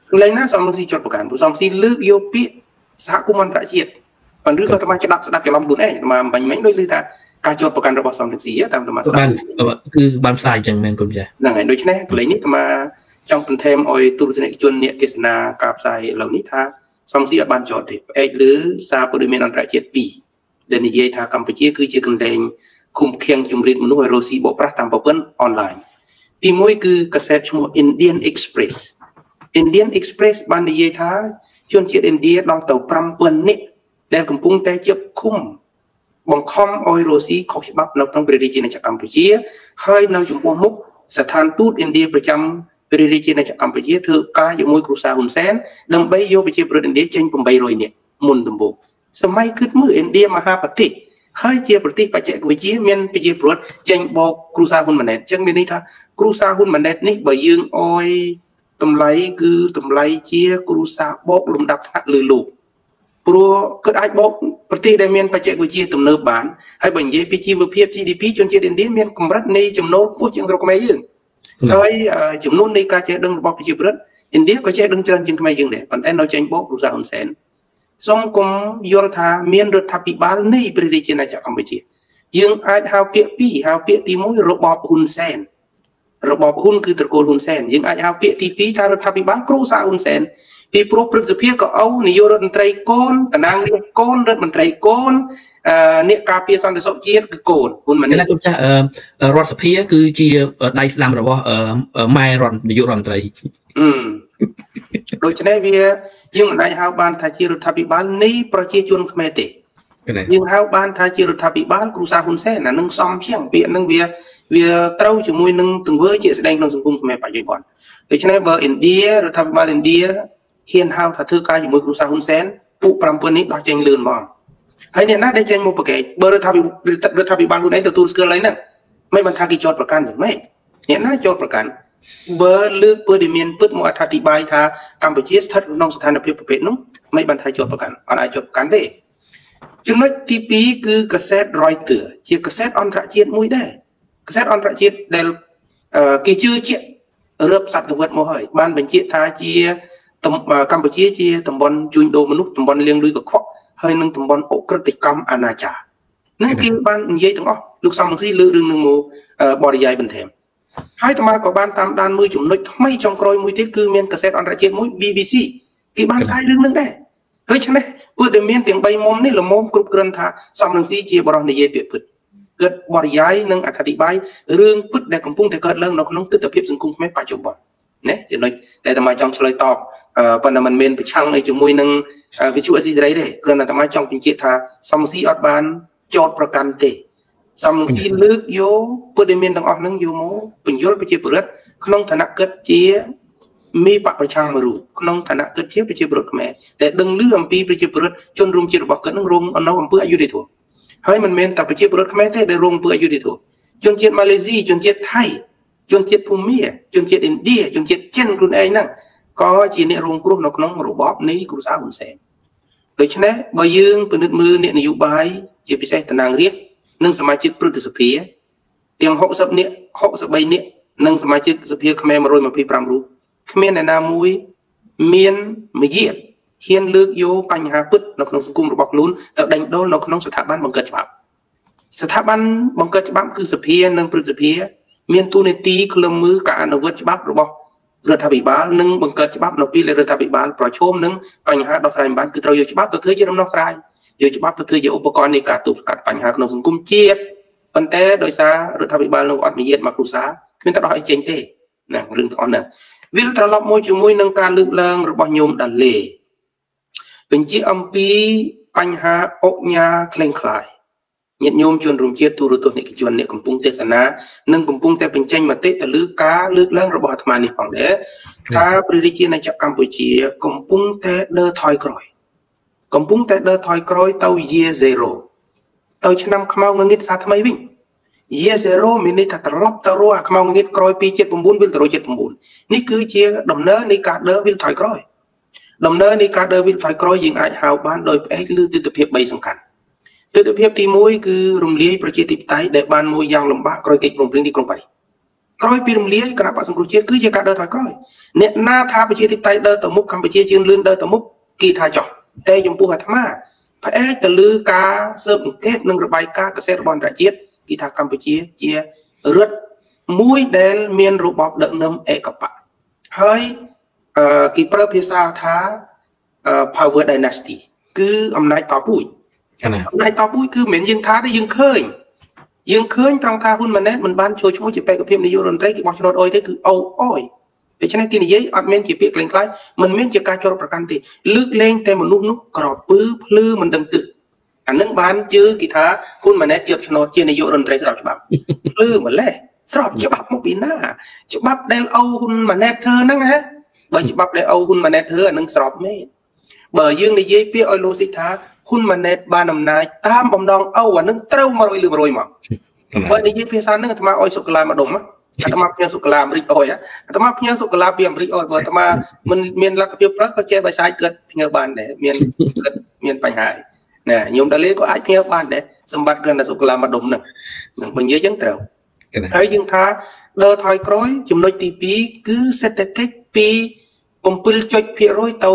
lấy nó xong si chốtประกันxong si lướt vô biết xã cũng ăn trả chiết còn rứa có taoจะดับจะลองดูเอ๊ะมาบังไม่ด้วยเลยแต่การจดประกันระบบสองถึงสี่ตามธรรมชาติคือบางสายจังแมนคุณใจนั่นไงโดยเฉพาะเลยนี่มาtrong เป็นเทมออยตุลสนิทชนเนี่ยเทศนากับสายเหล่านี้ท่าสองสี่บานจดเอ๊ะหรือซาปริมาณอันตรายเจ็ดปีเดนิเยท่ากัมพูชีคือเชื่อกันแดงคุมเคียงจุมริดมนุษย์โรซีบอกประตามเปิ้ลออนไลน์ที่มวยคือกระแสชั่วโมง Indian Express บานนิเยท่าชนเชื้ออินเดียลองเต่าปรำเปิ้ลเนี่ยแล้วกำปุงแต่เจ็บคุ้มบังคับออยโรซีของฉบับนักท่องเที่ยวจีนในกัมพูชีให้นำจุดมุกสถานทูตอินเดียประจำประเทศจีนในกัมพูชีเธอกายอยู่มวยครูซาฮุนเซนนำใบโยไปเชียร์ประเทศอินเดียเจนปุ่มใบโรยเนี่ยมุนตุ่มบุกสมัยขึ้นมืออินเดียมหาปฏิให้เชียร์ประเทศปัจเจกวิจิเมียนไปเชียร์ประเทศเจนบอกครูซาฮุนมันเน็ตจังมีนี่ท่าครูซาฮุนมันเน็ตนี่ใบยืงออยตุ่มไหลคือตุ่มไหลเชียร์ครูซาบอกลมดับทักลือลูกเพราะก็ได้บอกประเทศใดเมียนปัจเจกวิจิตุ่มเนิบบานให้บัญญัติปีจีวเพียบ GDP จนเชียร์อินเดียเมียนกำรัดในจำนวนผู้จึงสรุปไม่ยืงហើយចំនួននៃការចេះដឹងរបស់ប្រជាប្រដ្ឋឥណ្ឌាក៏ចេះដឹងច្រើនជាងខ្មែរយើងដែរប៉ុន្តែនៅចេញបោកលោកសាហ៊ុនសែនសូមគុំយល់ថាមានរដ្ឋាភិបាលនៃព្រះរាជាណាចក្រកម្ពុជាយើងអាចហៅពាក្យពីរហៅពាក្យទី1របបហ៊ុនសែនរបបហ៊ុនគឺត្រកូលហ៊ុនសែនយើងអាចហៅពាក្យទី2ថារដ្ឋាភិបាលគ្រូសាហ៊ុនសែនពីព្រោះព្រឹទ្ធសភាក៏អូនាយករដ្ឋមន្ត្រីកូនតំណាងរាស្ត្រកូនរដ្ឋមន្ត្រីកូនអ្នកការពារសន្តិសុខជាតិគឺកូនហ៊ុនម៉ាណែតខ្ញុំចាស់រដ្ឋសភាគឺជាដៃស្ដាំរបស់ម៉ែរដ្ឋនាយករដ្ឋមន្ត្រីដូច្នេះវាយើងមិនអាចហៅបានថាជារដ្ឋាភិបាលនៃប្រជាជនខ្មែរទេយើងហៅបានថាជារដ្ឋាភិបាលគ្រូសាហ៊ុនសែនអានឹងសំជាងពាក្យនឹងវាត្រូវជាមួយនឹងទង្វើជាស្ដែងក្នុងសង្គមខ្មែរបច្ចុប្បន្នដូច្នេះបើឥណ្ឌារដ្ឋាភិបាលឥណ្ឌាហ៊ានហៅថាធ្វើការជាមួយគ្រូសាហ៊ុនសែនពួក7នេះដោះចេញលឿនហ្មងហើយអ្នកណាដែលចេញមកប្រកែកបើរដ្ឋាភិបាលខ្លួនឯងទទួលស្គាល់ហើយហ្នឹងមិនបានថាគេចោទប្រកាន់យ៉ាងម៉េចអ្នកណាចោទប្រកាន់បើលើកព័ត៌មានពិតមកអធិប្បាយថាកម្ពុជាស្ថិតក្នុងស្ថានភាពប្រភេទនោះមិនបានថាចោទប្រកាន់អត់អាចចោទប្រកាន់ទេចំណុចទី2គឺកាសែត Reuters ជាកាសែតអន្តរជាតិមួយដែរកាសែតអន្តរជាតិដែលគេជឿជាក់រាប់សតវត្សមកហើយបានបញ្ជាក់ថាជាកម្ពុជាជាតំបន់ជួញដូរមនុស្សតំបន់លាងលុយកខ្វក់ហើយនឹងតំបន់អក្រិតកម្មអនាចារនឹងគេបាននិយាយទាំងអស់លោកសំរងស៊ីលើរឿងនឹងមកបរិយាយបន្ថែមហើយអាត្មាក៏បានតាមដានមួយចំណុចថ្មីចុងក្រោយមួយទៀតគឺមានកាសែតអន្តរជាតិមួយ BBC គេបានផ្សាយរឿងនឹងដែរដូច្នេះព័ត៌មានទាំង3មុំនេះល្មមគ្រប់គ្រាន់ថាសំរងស៊ីជាបរិសុទ្ធនិយាយពាក្យពិតគឺបរិយាយនិងអធិប្បាយរឿងពិតដែលកំពុងតែកើតឡើងនៅក្នុងទស្សនវិជ្ជាសង្គមខ្មែរបច្ចុប្បន្នណាចំណុចដែលអាត្មាចង់ឆ្លើយតបប៉ុន្តែมันមានប្រឆាំងអីជាមួយនឹងវិទ្យុអេស៊ីសេរីទេគឺអាត្មាចង់បញ្ជាក់ថាសំស៊ីអត់បានចោតប្រកាន់ទេសំស៊ីលើកយកព័ត៌មានទាំងអស់ហ្នឹងយកមកបញ្យល់ប្រជាពលរដ្ឋក្នុងឋានៈគិតជាមីបកប្រឆាំងមួយរូបក្នុងឋានៈគិតជាប្រជាពលរដ្ឋខ្មែរដែលដឹងឮអំពីប្រជាពលរដ្ឋជនរួមជាតិរបស់គាត់នឹងរងនៅអំពើអយុត្តិធម៌ហើយមិនមែនតែប្រជាពលរដ្ឋខ្មែរទេដែលរងអំពើអយុត្តិធម៌ជនជាតិម៉ាឡេស៊ីជនជាតិថៃជនជាតិភូមាជនជាតិឥណ្ឌាជនជាតិចិនខ្លួនឯងហ្នឹងក៏ជាអ្នករងគ្រោះនៅក្នុងរបបនៃគ្រូសាហ៊ុនសែនដូច្នេះបើយើងពិនិត្យមើលអ្នកនយោបាយជាពិសេសតំណាងរាស្ត្រនិងសមាជិកព្រឹទ្ធសភាទាំង60នាក់63នាក់និងសមាជិកសភាខ្មែរ125រូបគ្មានអ្នកណាមួយមានមយាទហ៊ានលើកយកបញ្ហាពិតនៅក្នុងសង្គមរបស់ខ្លួនទៅដេញដោលនៅក្នុងស្ថាប័នបង្កើតច្បាប់ស្ថាប័នបង្កើតច្បាប់គឺសភានិងព្រឹទ្ធសភាមានតួនាទីឃ្លាំមើលការអនុវត្តច្បាប់របស់រដ្ឋាភិបាលនិងបង្កើតច្បាប់នៅពេលរដ្ឋាភិបាលប្រឈមនឹងបញ្ហាដោះស្រាយមិនបានគឺត្រូវយកច្បាប់ទៅធ្វើជាដំណោះស្រាយយកច្បាប់ទៅធ្វើជាឧបករណ៍នៃការទប់ស្កាត់បញ្ហាក្នុងសង្គមជាតិប៉ុន្តែដោយសាររដ្ឋាភិបាលនោះអត់មានយាតមកគ្រួសារគ្មានតែដោះឲ្យចេញទេណារឿងទាំងអស់ហ្នឹងវាត្រឡប់មកជាមួយនឹងការលើកឡើងរបស់ញោមដាឡេបញ្ជាអំពីបញ្ហាអុកញ៉ាក្លែងក្លាយញាតិញោមជនរួមជាតិទូរទស្សនិកជនអ្នកកំពុងទេសនានិងកំពុងតែបញ្ចេញមតិទៅលើការលើកឡើងរបស់អាត្មានេះផងដែរថាព្រះរាជាណាចក្រកម្ពុជាកំពុងតែដើរថយក្រោយទៅ year 0ទៅឆ្នាំខ្មៅងងឹតសាថ្មីវិញ year 0មានន័យថាត្រឡប់ទៅរកអាខ្មៅងងឹតក្រោយពី79វិលទៅរក79នេះគឺជាដំណើរនៃការដើរវិលថយក្រោយដំណើរនៃការដើរវិលថយក្រោយយើងអាចហៅបានដោយផ្អែកលើទិដ្ឋភាព3សំខាន់ទិដ្ឋភាពទី1គឺរំលាយប្រជាធិបតេយ្យដែលបានមួយយ៉ាងលំបាកក្រោយកិច្ចព្រមព្រៀងទីក្រុងប៉ារីសក្រោយពីរំលាយគណៈបក្សសង្គ្រោះជាតិគឺជាការដើរថយក្រោយអ្នកណាថាប្រជាធិបតេយ្យដើរទៅមុខកម្ពុជាជឿនលឿនដើរទៅមុខគេថាចោះតែចំពោះអាត្មាផ្អែកទៅលើការស៊ើបអង្កេតនិងរបាយការណ៍កសិកម្មរបស់អន្តរជាតិគេថាកម្ពុជាជារដ្ឋមួយដែលមានរបបដឹកនាំឯកបកហើយគេប្រើភាសាថា power dynasty គឺអំណាចតពូជអំណាចតពូជគឺមិនមែនយើងថាទេយើងឃើញត្រង់ថាហ៊ុនម៉ាណែតមិនបានចូលឈ្មោះជាបេក្ខភាពនាយករដ្ឋមន្ត្រីគេបោះឆ្នោតអុយទេគឺអូអយដូច្នេះគេនិយាយអត់មានជាពាក្យក្លែងក្លាយមិនមែនជាការចោទប្រកាន់ទេលើកលែងតែមនុស្សនោះក្រពើភ្លឺមិនដឹងទឹកអានឹងបានជឿគេថាហ៊ុនម៉ាណែតជាប់ឆ្នោតជានាយករដ្ឋមន្ត្រីស្របច្បាប់ភ្លឺម្លេះស្របច្បាប់មកពីណាច្បាប់ដែលអូហ៊ុនម៉ាណែតធ្វើហ្នឹងហ៎បើច្បាប់ដែលអូហ៊ុនម៉ាណែតធ្វើអានឹងស្របមែនបើយើងនិយាយពាក្យឲ្យលោកស៊ីថាហ៊ុនម៉ាណែតបានអំណាចតាមបំណងអូអានឹងត្រូវ100 លើ 100មកបើនិយាយភាសាហ្នឹងអាត្មាអុយសុកាឡាម្ដុំអាត្មាផ្ញើសុកាឡាអាមេរិកអុយអាត្មាផ្ញើសុកាឡាពីអាមេរិកអុយបើអាត្មាមិនមានលទ្ធភាពប្រើក៏ចេះបើសាយកើតផ្ញើបានដែរមានបញ្ហាណាញោមតាលេក៏អាចផ្ញើបានដែរសម្បត្តិគឺសុកាឡាម្ដុំហ្នឹងបើនិយាយចឹងត្រូវហើយយើងថាដើរថយក្រោយចំណុចទី2គឺសេដ្ឋកិច្ចពី 7% ទៅ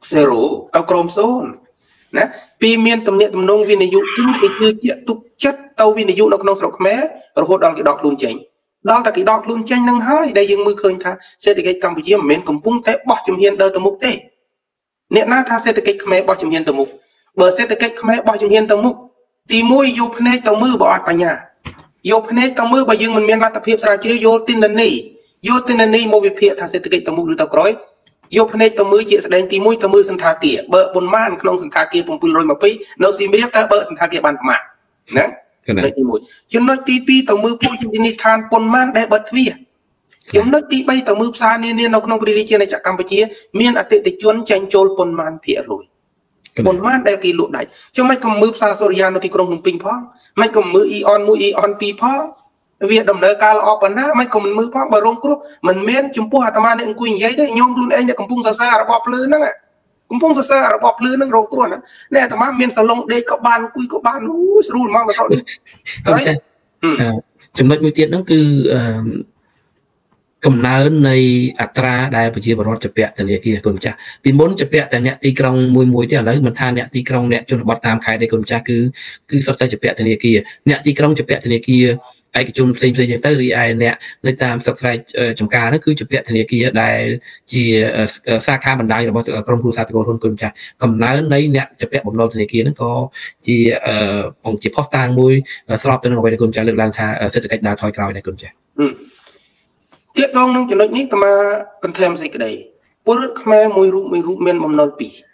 0ទៅក្រោម0ណាពីមានទំនាក់ទំនងវិនិយោគគឺគេជឿជាក់ទុកចិត្តទៅវិនិយោគនៅក្នុងស្រុកខ្មែររហូតដល់គេដកខ្លួនចេញដល់តែគេដកខ្លួនចេញនឹងហើយដែលយើងមើលឃើញថាសេដ្ឋកិច្ចកម្ពុជាមិនមែនកំពុងតែបោះជំហានដើរទៅមុខទេអ្នកណាថាសេដ្ឋកិច្ចខ្មែរបោះជំហានទៅមុខបើសេដ្ឋកិច្ចខ្មែរបោះជំហានទៅមុខទី1យកភ្នែកទៅមើលបើអត់បញ្ញាយកភ្នែកទៅមើលបើយើងមិនមានលទ្ធភាពស្រាវជ្រាវយកទិន្នន័យមកវិភាគថាសេដ្ឋកិច្ចទៅមុខឬទៅក្រោយយកភ្នែកទៅមើលជាស្ដែងទី1ទៅមើលសន្តាគារបើប៉ុន្មានក្នុងសន្តាគារ720នៅសៀមរាបតើបើសន្តាគារបានប៉ុន្មានណាចំណុចទី1ចំណុចទី2ទៅមើលភោជនីយដ្ឋានប៉ុន្មានដែលបើទ្វារចំណុចទី3ទៅមើលផ្សារនានានៅក្នុងព្រះរាជាណាចក្រកម្ពុជាមានអតិថិជនចាញ់ចូលប៉ុន្មានភាគរយប៉ុន្មានដែលគេលក់ដាច់ចុះមិនក៏មើលផ្សារសូរិយានៅទីក្រុងភ្នំពេញផងមិនក៏មើលអ៊ីអន1អ៊ីអន2ផងវាដំណើរការល្អប៉ុណ្ណាមិនក៏មិនមើលផងបើរងគ្រោះមិនមែនចំពោះអាត្មាអ្នកអង្គុយនិយាយទេញោមខ្លួនឯងអ្នកកំពុងសរសើររបបភ្លឺហ្នឹងកំពុងសរសើររបបភ្លឺហ្នឹងរងគ្រោះណាអ្នកអាត្មាមានសាឡុងដេកក៏បានអង្គុយក៏បានស្រួលហ្មងដល់នេះហើយចំណុចមួយទៀតហ្នឹងគឺកំណើននៃអត្រាដែលប្រជាពលរដ្ឋជាពាក់ធនាគារគុណចាស់ពីមុនជាពាក់តែអ្នកទីក្រុងមួយទេឥឡូវមិនថាអ្នកទីក្រុងអ្នកជនបទតាមខេត្តទេគុណចាស់គឺសុទ្ធតែជាពាក់ធនាគារអ្នកទីក្រុងជាពាក់ធនាគារឯកជនផ្សេងៗចឹងទៅរីឯអ្នកនៅតាមស្រុកស្រែចំការហ្នឹងគឺជាពាក់ធនាគារដែលជាសាខាបណ្ដាញរបស់ក្រុមគ្រួសារតកូលហ៊ុនគុណចាស់កំណើននៃអ្នកជាពាក់បំណុលធនាគារហ្នឹងក៏ជាផុសតាងមួយស្របទៅនឹងអ្វីដែលគុណចាស់លើកឡើងថាសេដ្ឋកិច្ចដើរថយក្រោយដែរគុណចាស់ទៀតតងនឹងចំណុចនេះតើមកបន្ថែមសេចក្តីពលរដ្ឋខ្មែរមួយរូបមានបំណុល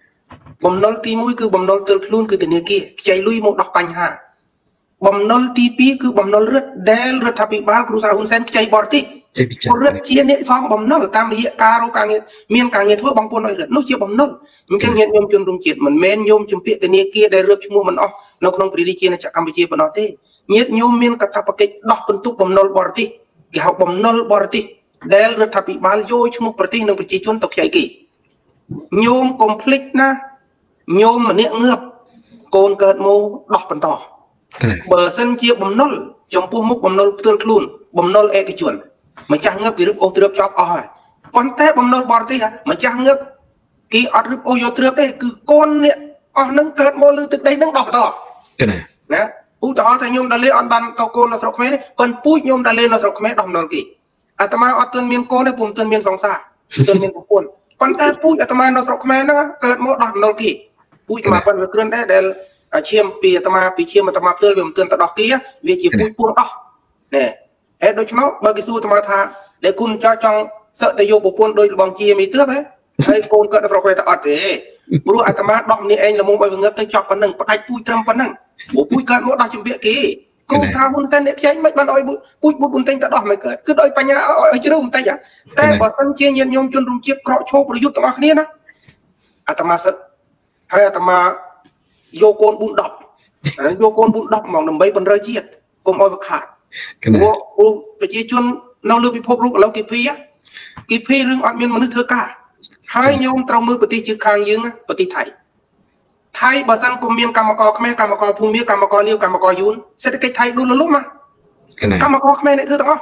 2បំណុលទី1គឺបំណុលទើលខ្លួនគឺធនាគារខ្ចីលុយមកដោះបញ្ហាបំណុលទី2គឺបំណុលរដ្ឋដែលរដ្ឋាភិបាលគ្រូសាហ៊ុនសែនខ្ចីបរទេសពលរដ្ឋជាអ្នកសងបំណុលតាមរយៈការរកការងារមានការងារធ្វើបងប្អូនឲ្យរដ្ឋនោះជាបំណុលអញ្ចឹងញាតិញោមជនរួមជាតិមិនមែនញោមជំពាក់ធនាគារដែលរឹបឈ្មោះមិនអស់នៅក្នុងព្រះរាជាណាចក្រកម្ពុជាប៉ុណ្ណោះទេញាតិញោមមានកាតព្វកិច្ចដោះបន្ទុកបំណុលបរទេសគេហៅបំណុលបរទេសដែលរដ្ឋាភិបាលយកឈ្មោះប្រទេសនិងប្រជាជនទៅខ្ចីគេញោមកុំភ្លេចណាញោមម្នាក់ងើបកូនកើតមកដោះបន្តបើសិនជាបំណុលចំពោះមុខបំណុលផ្ទាល់ខ្លួនបំណុលឯកជនម្ចាស់ងើបគេរឹបអូសទ្រព្យចប់អស់ហើយប៉ុន្តែបំណុលបរទេសម្ចាស់ងើបគេអត់រឹបអូសយកទ្រព្យទេគឺកូនអ្នកអស់នឹងកើតមកលើទឹកដីនឹងដោះបន្តណាឧទាហរណ៍ថាញោមតាលេអត់បានទៅកូននៅស្រុកខ្មែរទេប៉ុន្តែពូជញោមតាលេនៅស្រុកខ្មែរដោះបំណុលគេអាត្មាអត់ទាន់មានកូនទេពុំទាន់មានសង្សារទាន់មានប្រពន្ធប៉ុន្តែពូជអាត្មានៅស្រុកខ្មែរហ្នឹងកើតមកដោះបំណុលគេពូជអាត្មាប៉ុន្តែវាគ្រាន់តែដែលឈាមពីអាត្មាពីឈាមអាត្មាផ្ទាល់វាមិនទាន់ទៅដោះគេវាជាពូជពួងដោះណែហេតុដូច្នោះបើគេសួរអាត្មាថាដែលគុណចង់សឹកទៅយកប្រពន្ធដោយបងជាមីទើបហ៎ហើយកូនកើតនៅស្រុកខ្មែរតែអត់ទេព្រោះអាត្មាដោះម្នាក់ឯងល្មមឲ្យវាងើបទៅចប់ប៉ុណ្ណឹងផ្ដាច់ពូជត្រឹមប៉ុណ្ណឹងព្រោះពូជកើតមកដោះជំពាក់គេគូថាហ៊ុនសែនអ្នកខ្ចីមិនបានឲ្យពូជបុតបន្ទិញទៅដោះមិនកើតគឺដោយបញ្ញាឲ្យជ្រៅបន្តិចតែបើសិនជាញាតិញោមជនរួមជាតិក្រកឈោប្រយុទ្ធទាំងអស់គ្នាណាអាត្មាសឹកហើយអាត្មាយកកូន4 10អានេះយកកូន4 10ហ្មងដើម្បីបណ្រើជាតិកុំឲ្យវាខាតព្រោះប្រជាជននៅលើពិភពលោកឥឡូវគេភីរឿងអត់មានមនុស្សធ្វើការហើយញោមត្រូវមើលប្រទេសជិតខាងយើងប្រទេសថៃបើសិនគុំមានកម្មករខ្មែរកម្មករភូមិកម្មករលាវកម្មករយួនសេដ្ឋកិច្ចថៃដួលលំណាកម្មករខ្មែរអ្នកធ្វើទាំងអស់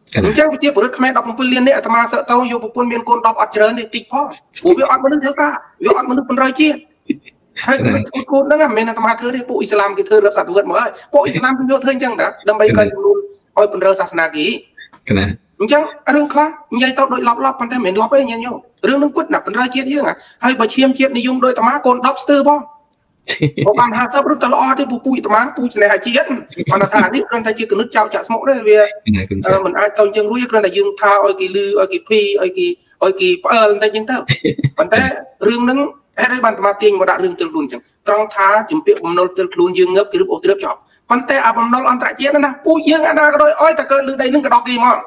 Chẳng vì bữa khmer đọc một liên này mà sợ tao vô một miền côn đọc ở trên này tịch phò bố việc ăn mình theo cả việc ăn mình phân rơi chia hay côn đó là mình mà thưa đấy bộ Islam cái thưa rất sạch vượt mới bộ Islam vô thưa chẳng đã đâm bay cần luôn oi phân rơi sát na kỹ chẳng rừng khác nhảy tao đội lọp lọp còn thêm mình lọp ấy nhau nhau rừng nó quất nạp phân rơi chia chứ à hay bà chiêm chiết đi dùng đôi tao má côn đọc sư po bạn hạt sao rất là thì bụi tao má bụi này hay chi hết còn là thà đi cần thay chỉ cần nước trao chả smoke đấy vì mình ai tao chân rúi cần là dương thao oi kỳ lư oi kỳ phi oi kỳ tay chân tao còn thế rừng nứng hết đấy bạn mà tiền mà đã rừng từ luôn chẳng trong thà chấm piệt bầm nâu từ luôn dương ngấp cái lúc từ lớp chọc còn thế à bầm nâu ăn tại chết đó bụi dương ăn ra rồi oi ta cơ lư đây nứng cái đọc gì mà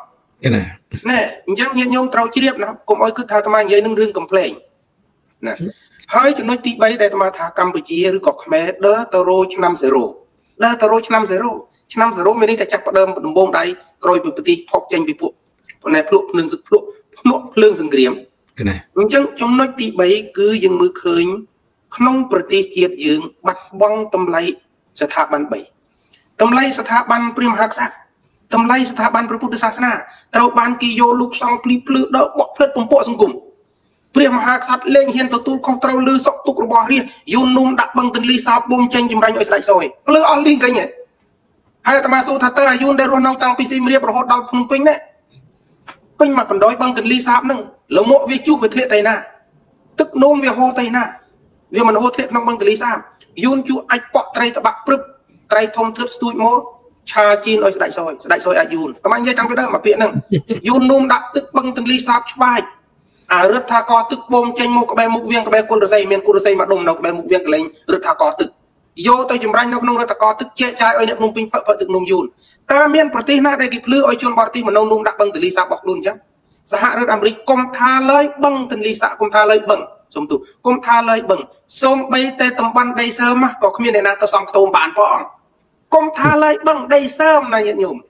nè chẳng hiện nhung trâu chi điệp nào cũng oi cứ thà tao mang giấy nứng rừng complain nè hơi cho nói tí bay đây mà thả Campuchia rồi có khmer đỡ tàu rô năm zero đỡ tàu rô năm zero mình đi tại chắc bắt đơm đồng bông đây rồi bị tí phọc tranh bị phụ này phụ lương rừng kiếm chẳng trong nói tí bay cứ dừng mưa khơi không prati kiệt dương bắt bong tâm lấy sẽ thả ban bảy tâm lấy sẽ thả ban prim hạc sắc tâm lấy sẽ thả ban Phật sát na tàu ban kỳ vô lục xong pli plư đỡ bọc phết bông bộ xong cùng Priya Mahakasat lên hiện tụ tu không trâu lư sọc tục bỏ riêng yun nung đặt bằng tình lý sao bom tranh chìm ranh ở sài soi lư on liên cái nhỉ hai ta mà số thật ta yun để rồi nấu tăng pc riêng rồi hốt đau phun pin đấy pin mà còn đói bằng tình lý sao nưng lỡ mộ việc chú về thiệt tay na tức nôm việc hô tay na việc mình hô thiệt nông bằng tình lý sao yun chú ai bọ trai ta bạc prức trai thông thớp studio mô cha chin ở sài soi yun ta mang dây trong cái đó mà piện nưng yun nung đặt tức bằng tình lý sao bài rất tha co tức bom tranh một cái mục viên cái quân rơi miền quân rơi mà đồng nào cái mục viên cái lên rất tha co tức vô tới chùm ranh nó không rất tha co tức che chai ở niệm nung pin phật tức nung yun ta miền Protein na đây cái lư ở chôn bảo ti mà nung đặt bằng từ lý sa bọc luôn chứ xã hội rất America công tha lời bằng từ lý sa công tha lời bằng xong tu công tha lời bằng xong bay tê tầm ban đây sớm mà có miền này na tao xong tôm bản phong công tha lời bằng đây sớm này nhận nhung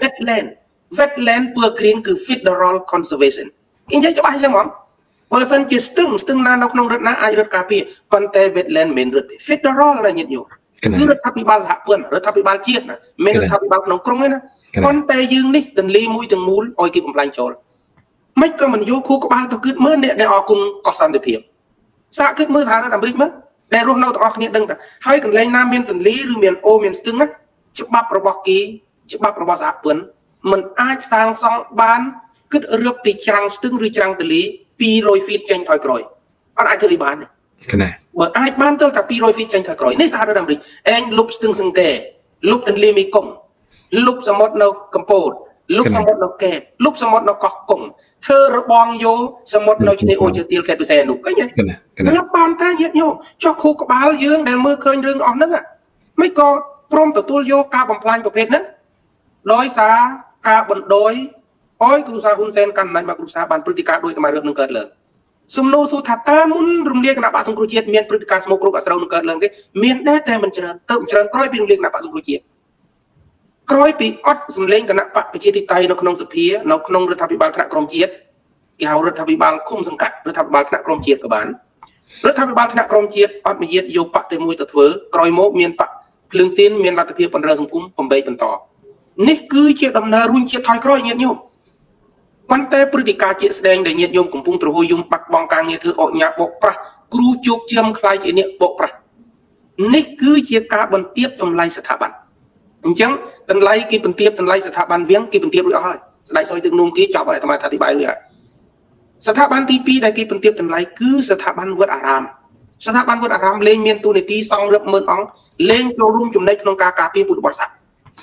wetland vừa green cứ federal conservation kinh tế cho bạn xem không? Person chỉ từng na nó không rất na ai rất cà phê, còn té wetland mình rất federal là nhiệt nhiều. Cứ rất tháp bị bao hạ vườn, rất tháp bị bao chiết nè, mình rất tháp bị bao nông công ấy nè. Còn té dương đi, từng ly mũi từng mũi, oi kịp một lành tròn. Mấy cái mình vô khu có bao tao cứ mưa nè để ở cùng có sản được hiệp. Sao cứ mưa thả nó làm bịch mất? Để luôn đâu tao nhiệt đừng ta. Hay cần lên nam miền từng lý rồi miền ô miền từng á, chụp bắp rồi bọc ký, chụp bắp rồi bọc hạ vườn. Mình ai sang xong bán cứ rớp bị trăng tương rồi trăng từ lý pi rồi phít tranh thỏi còi anh ai thử bán này bởi ai bán tôi thà pi rồi phít tranh thỏi còi nên sao đó làm gì anh lúc tương sừng kề lúc từng ly mi cổng lúc xong một nó compose lúc xong một nó kẹp lúc xong một nó cọc cổng thơ rồi bong vô xong một nó chỉ ô chưa tiêu kẹp xe nụ cái nhé nó bán ta hết nhau cho khu có báo dương đèn mưa khơi rừng ỏn nữa mấy con prom tổ tu vô ca bằng plan của phết nữa đói xa ca bận đói oi cú sa hun sen kan nai ma cú sa ban politika đôi tama rớp nâng cợt lợn sum nô su thắt ta muốn rung lia kena pak sung kruciet miền politika semua kru asrau nâng cợt lợn cái miền đếแต่มันเจริญเติมเจริญคล้อยปีรungเลียkena pak sung krucietคล้อยปีอดสำเร็จคณะpakប្រជាធិបតេយ្យនៅក្នុងសភានៅក្នុងរដ្ឋាភិបាលថ្នាក់ក្រមជាតិគេហៅរដ្ឋាភិបាលឃុំសង្កាត់រដ្ឋាភិបាលថ្នាក់ក្រមជាតិក៏បានរដ្ឋាភិបាលថ្នាក់ក្រមជាតិអត់មានយាតយកpakតែមួយទៅធ្វើក្រោយមកមានpakភ្លើងទៀនមានលទ្ធភាពបណ្រើសង្គមបំពេញបន្តនេះគឺជាដំណើររុញជាតិថយក្រោយញាតិញោមប៉ុន្តែព្រឹត្តិការណ៍ជាស្ដែងដែលញាតិញោមកំពុងទ្រហួយយំបាត់បង់ការងារធ្វើអកញ៉ាបោកប្រាស់គ្រូជោគជើងខ្លាយជាអ្នកបោកប្រាស់នេះគឺជាការបន្ទាបតម្លៃស្ថាប័នអញ្ចឹងតម្លៃគេបន្ទាបតម្លៃស្ថាប័នវាងគេបន្ទាបរួចអស់ហើយស្ដេចសយទឹកនោមគេចប់ហើយអាត្មាថាអធិប្បាយរួចហើយស្ថាប័នទី2ដែលគេបន្ទាបតម្លៃគឺស្ថាប័នវត្តអារាមស្ថាប័នវត្តអារាមលែងមានតួនាទីសង់រឹប10000អង្គលែងចូលរួមចំណែកក្នុងការការពារពុទ្ធបរិស័ទ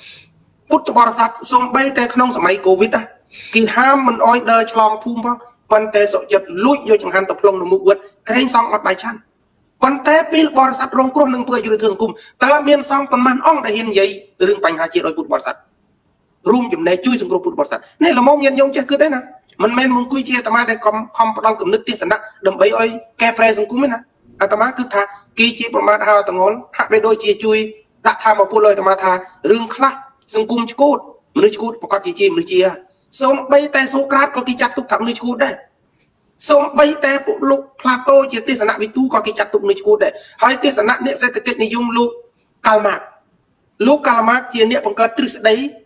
សូម្បីតែក្នុងសម័យកូវីដគេហាមមិនអោយដើរឆ្លងភូមិផងប៉ុន្តែសុចិត្តលួចយកចង្ហាន់ទៅផ្លុំនៅមុខវត្តក្រែងសង់អត់បាយឆាន់ប៉ុន្តែពេលបរិស័ទរងគ្រោះនឹងធ្វើយុទ្ធសាស្ត្រសង្គមតើមានសង្ឃប៉ុន្មានអង្គដែលហ៊ាននិយាយរឿងបញ្ហាជាតិឲ្យពុទ្ធបរិស័ទរួមចំណែកជួយសង្គ្រោះពុទ្ធបរិស័ទនេះល្មមញាតិញោមចេះគិតទេណាមិនមែនមកអង្គុយជាអាត្មាដែលខំផ្ដល់គំនិតទេសនៈដើម្បីឲ្យកែប្រែសង្គមទេណាអាត្មាគឺថាគេជាប្រមាថហៅតងល់ហាក់បីដូចជាជួយដាក់ថាមកពុទ្ធឲ្យអាត្មាថារឿងខ្លះសង្គមឈួតមនុស្សឈួតប្រកាសជាមនុស្សជាសូម្បីតែសូក្រាតក៏គេចាត់ទុកថាមនុស្សឈួតដែរសូម្បីតែពួកលោកផ្លាតូជាទេសនៈវិទូក៏គេចាត់ទុកមនុស្សឈួតដែរហើយទេសនៈអ្នកសេដ្ឋកិច្ចនិយមលោកកាល់ម៉ាក់ជាអ្នកបង្កើតទ្រឹស្ដី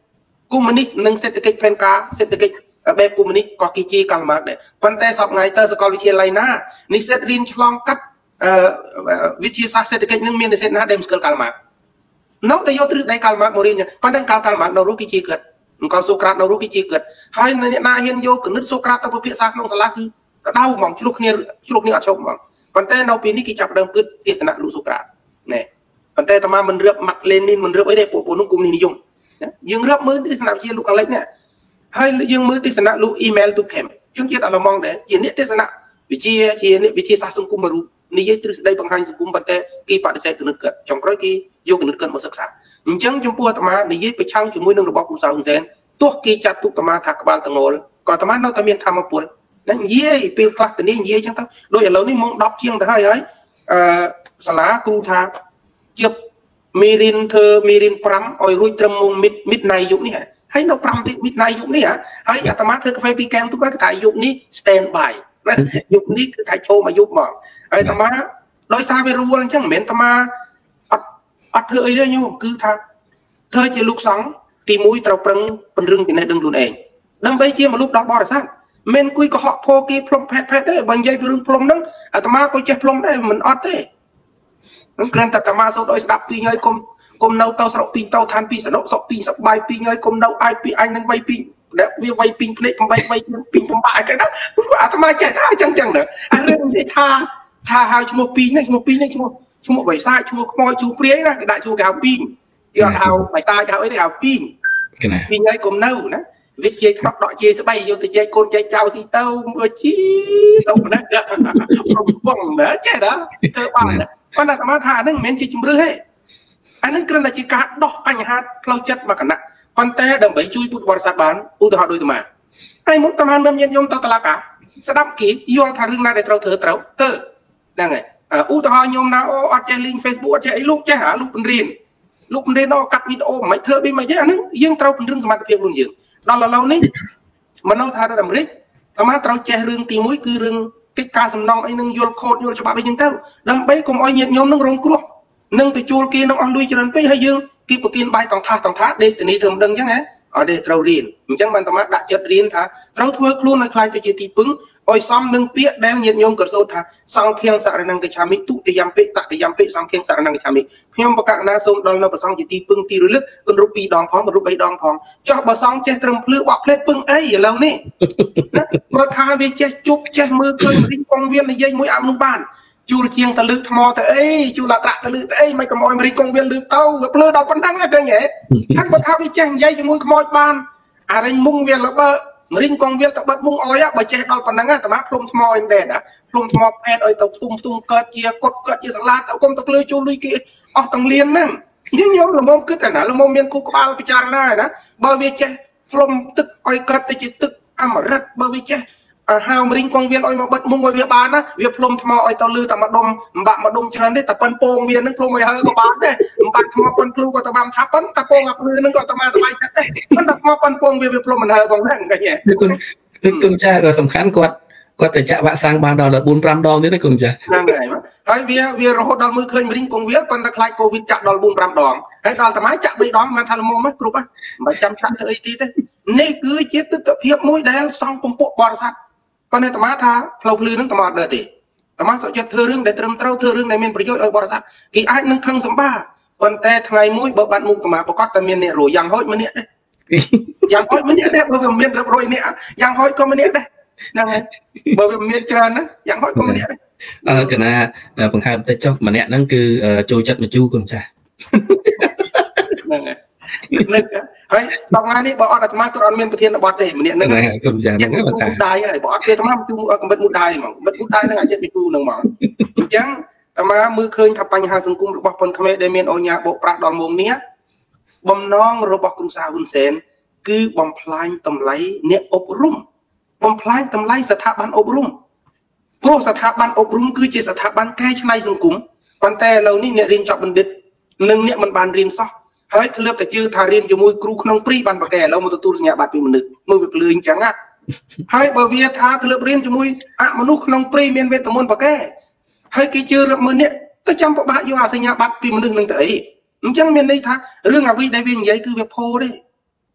គមនេះនិងសេដ្ឋកិច្ចផែនការសេដ្ឋកិច្ចបែបគមនេះក៏គេជាកាលម៉ាក់ដែរប៉ុន្តែសពថ្ងៃទៅសាកលវិទ្យាល័យណានិស្សិតរៀនឆ្លងកាត់វិទ្យាសាស្ត្រសេដ្ឋកិច្ចនឹងមាននិស្សិតណាដែលមិនស្គាល់កាលម៉ាក់នៅតែយកទ្រឹស្ដីកាលម៉ាក់មករៀនប៉ុន្តែកាលម៉ាក់នៅរស់គេជាគិតអង្គសូក្រាតនៅរស់គេជាគិតហើយអ្នកណាហ៊ានយកគណិតសូក្រាតទៅពិភាក្សាក្នុងសាលាគឺក្តៅហ្មងឆ្លុះគ្នាអត់ឈប់ហ្មងប៉ុន្តែនៅពេលនេះគេចាប់ដើមគិតទេសនាលោកសូក្រាតណែប៉ុន្តែអាត្មាមិនរៀបម៉ាក់លេនីនមិនរៀបអីទេពួកនោះគុំនេះនិយមយើងរៀបមើលទេសនាវិទ្យាលោកអាឡិចនេះហើយយើងមើលទេសនាលោក email to camp ជាងជាតិអឡម៉ង់ដែរជាអ្នកទេសនាវិទ្យាជាអ្នកវិទ្យាសាស្ត្រសង្គមមួយរូបនិយាយទ្រឹស្ដីបង្ហាញសង្គមប៉ុន្តែគេបដិសេធគណិតគិតចុងក្រោយគេយកគណិតគិតមកសិក្សាអញ្ចឹងចំពោះអាត្មានិយាយប្រឆាំងជាមួយនឹងរបបគ្រូសាហ៊ុនសែនទោះគេចាត់ទុកអាត្មាថាក្បាលតងល់ក៏អាត្មានៅតែមានធម្មពលនិយាយពេលខ្លះទៅនេះនិយាយអញ្ចឹងទៅដូចឥឡូវនេះម៉ោង10ជាងទៅហើយសាលាគ្រូថាជិបមេរៀនធ្វើមេរៀន5ឲ្យរួចត្រឹមម៉ោងមិដណៃយប់នេះហើយនៅ5ទីមិដណៃយប់នេះហើយអាត្មាធ្វើកាហ្វេ2កែវទុកគាត់ថាយប់នេះ stand by យប់នេះគឺថាចូលមកយប់មកហើយអាត្មាដោយសារវារវល់អញ្ចឹងមិនមែនអាត្មាអត់ធ្វើអីទេញោមគឺថាធ្វើជាលោកសង្ឃទី1ត្រូវប្រឹងពង្រឹងចំណេះដឹងខ្លួនឯងដើម្បីជាមនុស្សដល់បរិស័ទមិនគួយកុហកផោគេផ្លុំផេតទេបើនិយាយពីរឿងផ្លុំហ្នឹងអាត្មាក៏ចេះផ្លុំដែរមិនអត់ទេហ្នឹងគ្រាន់តែអាត្មាសូត្រឲ្យស្ដាប់ពីហើយកុំនៅទៅស្រុកទីទៅឋានពីសនុកសុកពីសបាយពីហើយកុំនៅអាយពីអញនឹងវៃពីវាវៃពីភ្លេច8វៃពីបំបាក់គេណាអាត្មាចេះដែរអញ្ចឹងណាអារឿងនិយាយថាហៅឈ្មោះពីនេះឈ្មោះបិសាចឈ្មោះខ្មោចឈ្មោះព្រាយណាគេដាក់ឈ្មោះគេហៅពីគេអត់ហៅបិសាចហៅអីទេហៅពីពីហើយកុំនៅណាវិជាថ្នាក់ដកជាស្បៃយកទៅចែកកូនចែកចៅស៊ីទៅមើលជីទៅណាប្រពងណាចេះដែរធ្វើបានប៉ុន្តែអាត្មាថាអានឹងមិនមែនជាជំរឿសទេអានឹងគ្រាន់តែជាការដោះបញ្ហាផ្លូវចិត្តមកគណៈប៉ុន្តែដើម្បីជួយពុទ្ធបរិស័ទបានឧទាហរណ៍ដូចអាត្មាហើយមុខអាត្មាមានញាតិញោមទៅតុលាការស្ដាប់គេយល់ថារឿងណាដែលត្រូវធ្វើត្រូវទៅហ្នឹងហើយឧទាហរណ៍ញោមណាអត់ចេះលេង Facebook អត់ចេះអីលោកចេះលោកពង្រៀនកាត់វីដេអូមិនធ្វើប៊ីមិនចេះអានឹងយើងត្រូវពង្រឹងសមត្ថភាពខ្លួនយើងដល់ឥឡូវនេះមនុស្សសហរដ្ឋអាមេរិកអាត្មាត្រូវចេះរឿងទី1គឺរឿងកិច្ចការសំណងអីនឹងយល់ខូដយល់ច្បាប់អីចឹងទៅដើម្បីកុំឲ្យញាតិញោមនឹងរងគ្រោះនឹងទៅជួលគេនឹងអស់លុយច្រើនពេកហើយយើងគេប្រគិនបាយតង់ថាដេកធានីធ្វើមិនដឹងចឹងហ៎អត់ទេត្រូវរៀនអញ្ចឹងបានអាត្មាដាក់ចិត្តរៀនថាត្រូវធ្វើខ្លួនឲ្យខ្លាចទៅជាទីពឹងឲ្យសមនឹងពាក្យដែលញាតិញោមក៏សូត្រថាសង្ឃាំងសរណង្គិច្ឆាមិទុតិយំពិតតិយំពិសង្ឃាំងសរណង្គិច្ឆាមិខ្ញុំបកករណាសូមដល់នៅព្រះសង្ឃជាទីពឹងទីរលឹកគន់រូប2ដងផងគន់រូប3ដងផងចុះបើសង្ឃចេះត្រឹមភ្លឺបក់ផ្លេតពឹងអីឥឡូវនេះបើថាវាចេះជប់ចេះមើលឃើញរីងកងវានិយាយមួយអាប់នោះបានជួលជាងទៅលើថ្មទៅអីជួលអាត្រាក់ទៅលើទៅអីមិនកុំឲ្យរីងកងវាលើទៅវាភ្លឺដល់ប៉ុណ្ណឹងឃើញហ៎ហើយបើថាវាចេះនិយាយជាមួយខ្មោចបានអារិញមុងវាលើបើរីងកងវាទៅបិទមុងអយបើចេះដល់ប៉ុណ្ណឹងអាត្មាផ្លុំថ្មអីមែនណាផ្លុំថ្មផែតឲ្យទៅផ្ទុំកើតជាកត់កើតជាសាឡាទៅគុំទៅភ្លឺជួលលុយគេអស់ទាំងលៀនហ្នឹងខ្ញុំល្មមគិតណាល្មមមានគូក្បាលពិចារណាណាបើវាចេះផ្លុំទឹកឲ្យកើតទៅជាទឹកអមរិតបើវាចេះហៅរីងកងវាឲ្យមកបិទមុងឲ្យវាបានណាវាផ្លុំថ្មឲ្យទៅលឺតែម្ដុំច្រើនទេតែប៉ុនពងវានឹងផ្លុំឲ្យហើក៏បានដែរមិនបាច់ថ្មប៉ុនភ្លូក៏ទៅបានឆាប់ប៉ុនតែពងអាភ្លឺនឹងក៏ទៅបានសុបាយចិត្តដែរប៉ុន្តែថ្មប៉ុនពងវាផ្លុំមិនហើផងហ្នឹងឃើញទេគុណចាស់ក៏សំខាន់គាត់ទៅចាក់វ៉ាក់សាំងបានដល់ 4-5 ដងទៀតណាគុណចាស់ហ្នឹងហើយវារហូតដល់មើលឃើញរីងកងវាប៉ុន្តែខ្លាចកូវីដចាក់ដល់ 4-5 ដងហើយដល់តែមកចាក់3ដងមិនថាល្មមគ្រប់ហ្នឹងមិនចាំចាក់ធ្វើអីទៀតទេនេះគឺជាទស្សនវិជ្ជាមួយដែលសង់ពំពួកបរិស័ទប៉ុន្តែអាត្មាថាផ្លូវភ្លឺនឹងអាត្មាអត់ដើរទេអាត្មាសុខចិត្តធ្វើរឿងដែលត្រឹមត្រូវធ្វើរឿងដែលមានប្រយោជន៍ឲ្យបរិស័ទគេអាចនឹងខឹងសម្បាប៉ុន្តែថ្ងៃមួយបើបាត់មុខអាត្មាប្រកាសតែមានអ្នករយ៉ាងហោចម្នាក់ដែរយ៉ាងហោចម្នាក់ដែរបើវាមានរាប់រយនាក់យ៉ាងហោចក៏ម្នាក់ដែរហ្នឹងហើយបើវាមានច្រើនណាយ៉ាងហោចក៏ម្នាក់ដែរកណាបង្ហើបតិចចុះម្នាក់ហ្នឹងគឺចូលចិត្តមកជូគុណចាស់ហ្នឹងហើយនឹកហើយដល់ថ្ងៃនេះបើអត់អាត្មាគាត់អត់មានប្រធានបទទេម្នាក់ហ្នឹងគុំយ៉ាងហ្នឹងបាទដែរហើយបើអត់គេអាត្មាជួកំបិតមួយដែរហ្មងបិទមួយដែរហ្នឹងអាចចិត្តពីពូហ្នឹងហ្មងអញ្ចឹងអាត្មាមើលឃើញថាបញ្ហាសង្គមរបស់ប៉ុនខ្មែរដែលមានអញ្ញាបោកប្រាស់ដល់មុំនេះបំណងរបស់គ្រូសាហ៊ុនសែនគឺបំផ្លាញតម្លៃអ្នកអប់រំបំផ្លាញតម្លៃស្ថាប័នអប់រំព្រោះស្ថាប័នអប់រំគឺជាស្ថាប័នកែច្នៃសង្គមប៉ុន្តែឥឡូវនេះអ្នករៀនចប់បណ្ឌិតនិងអ្នកមិនបានរៀនសោះហើយធ្លាប់តែជឿថារៀនជាមួយគ្រូក្នុងព្រីបានប្រកែឥឡូវមកទទួលសញ្ញាបត្រពីមនុស្សមើលវាភ្លឺអញ្ចឹងណាហើយបើវាថាធ្លាប់រៀនជាមួយអមនុស្សក្នុងព្រីមានវេទមន្តប្រកែហើយគេជឿរាប់មើលនេះទៅចាំប្របាក់យកអាសញ្ញាបត្រពីមនុស្សនឹងទៅអីអញ្ចឹងមានន័យថារឿងអ្វីដែលវានិយាយគឺវាផូទេ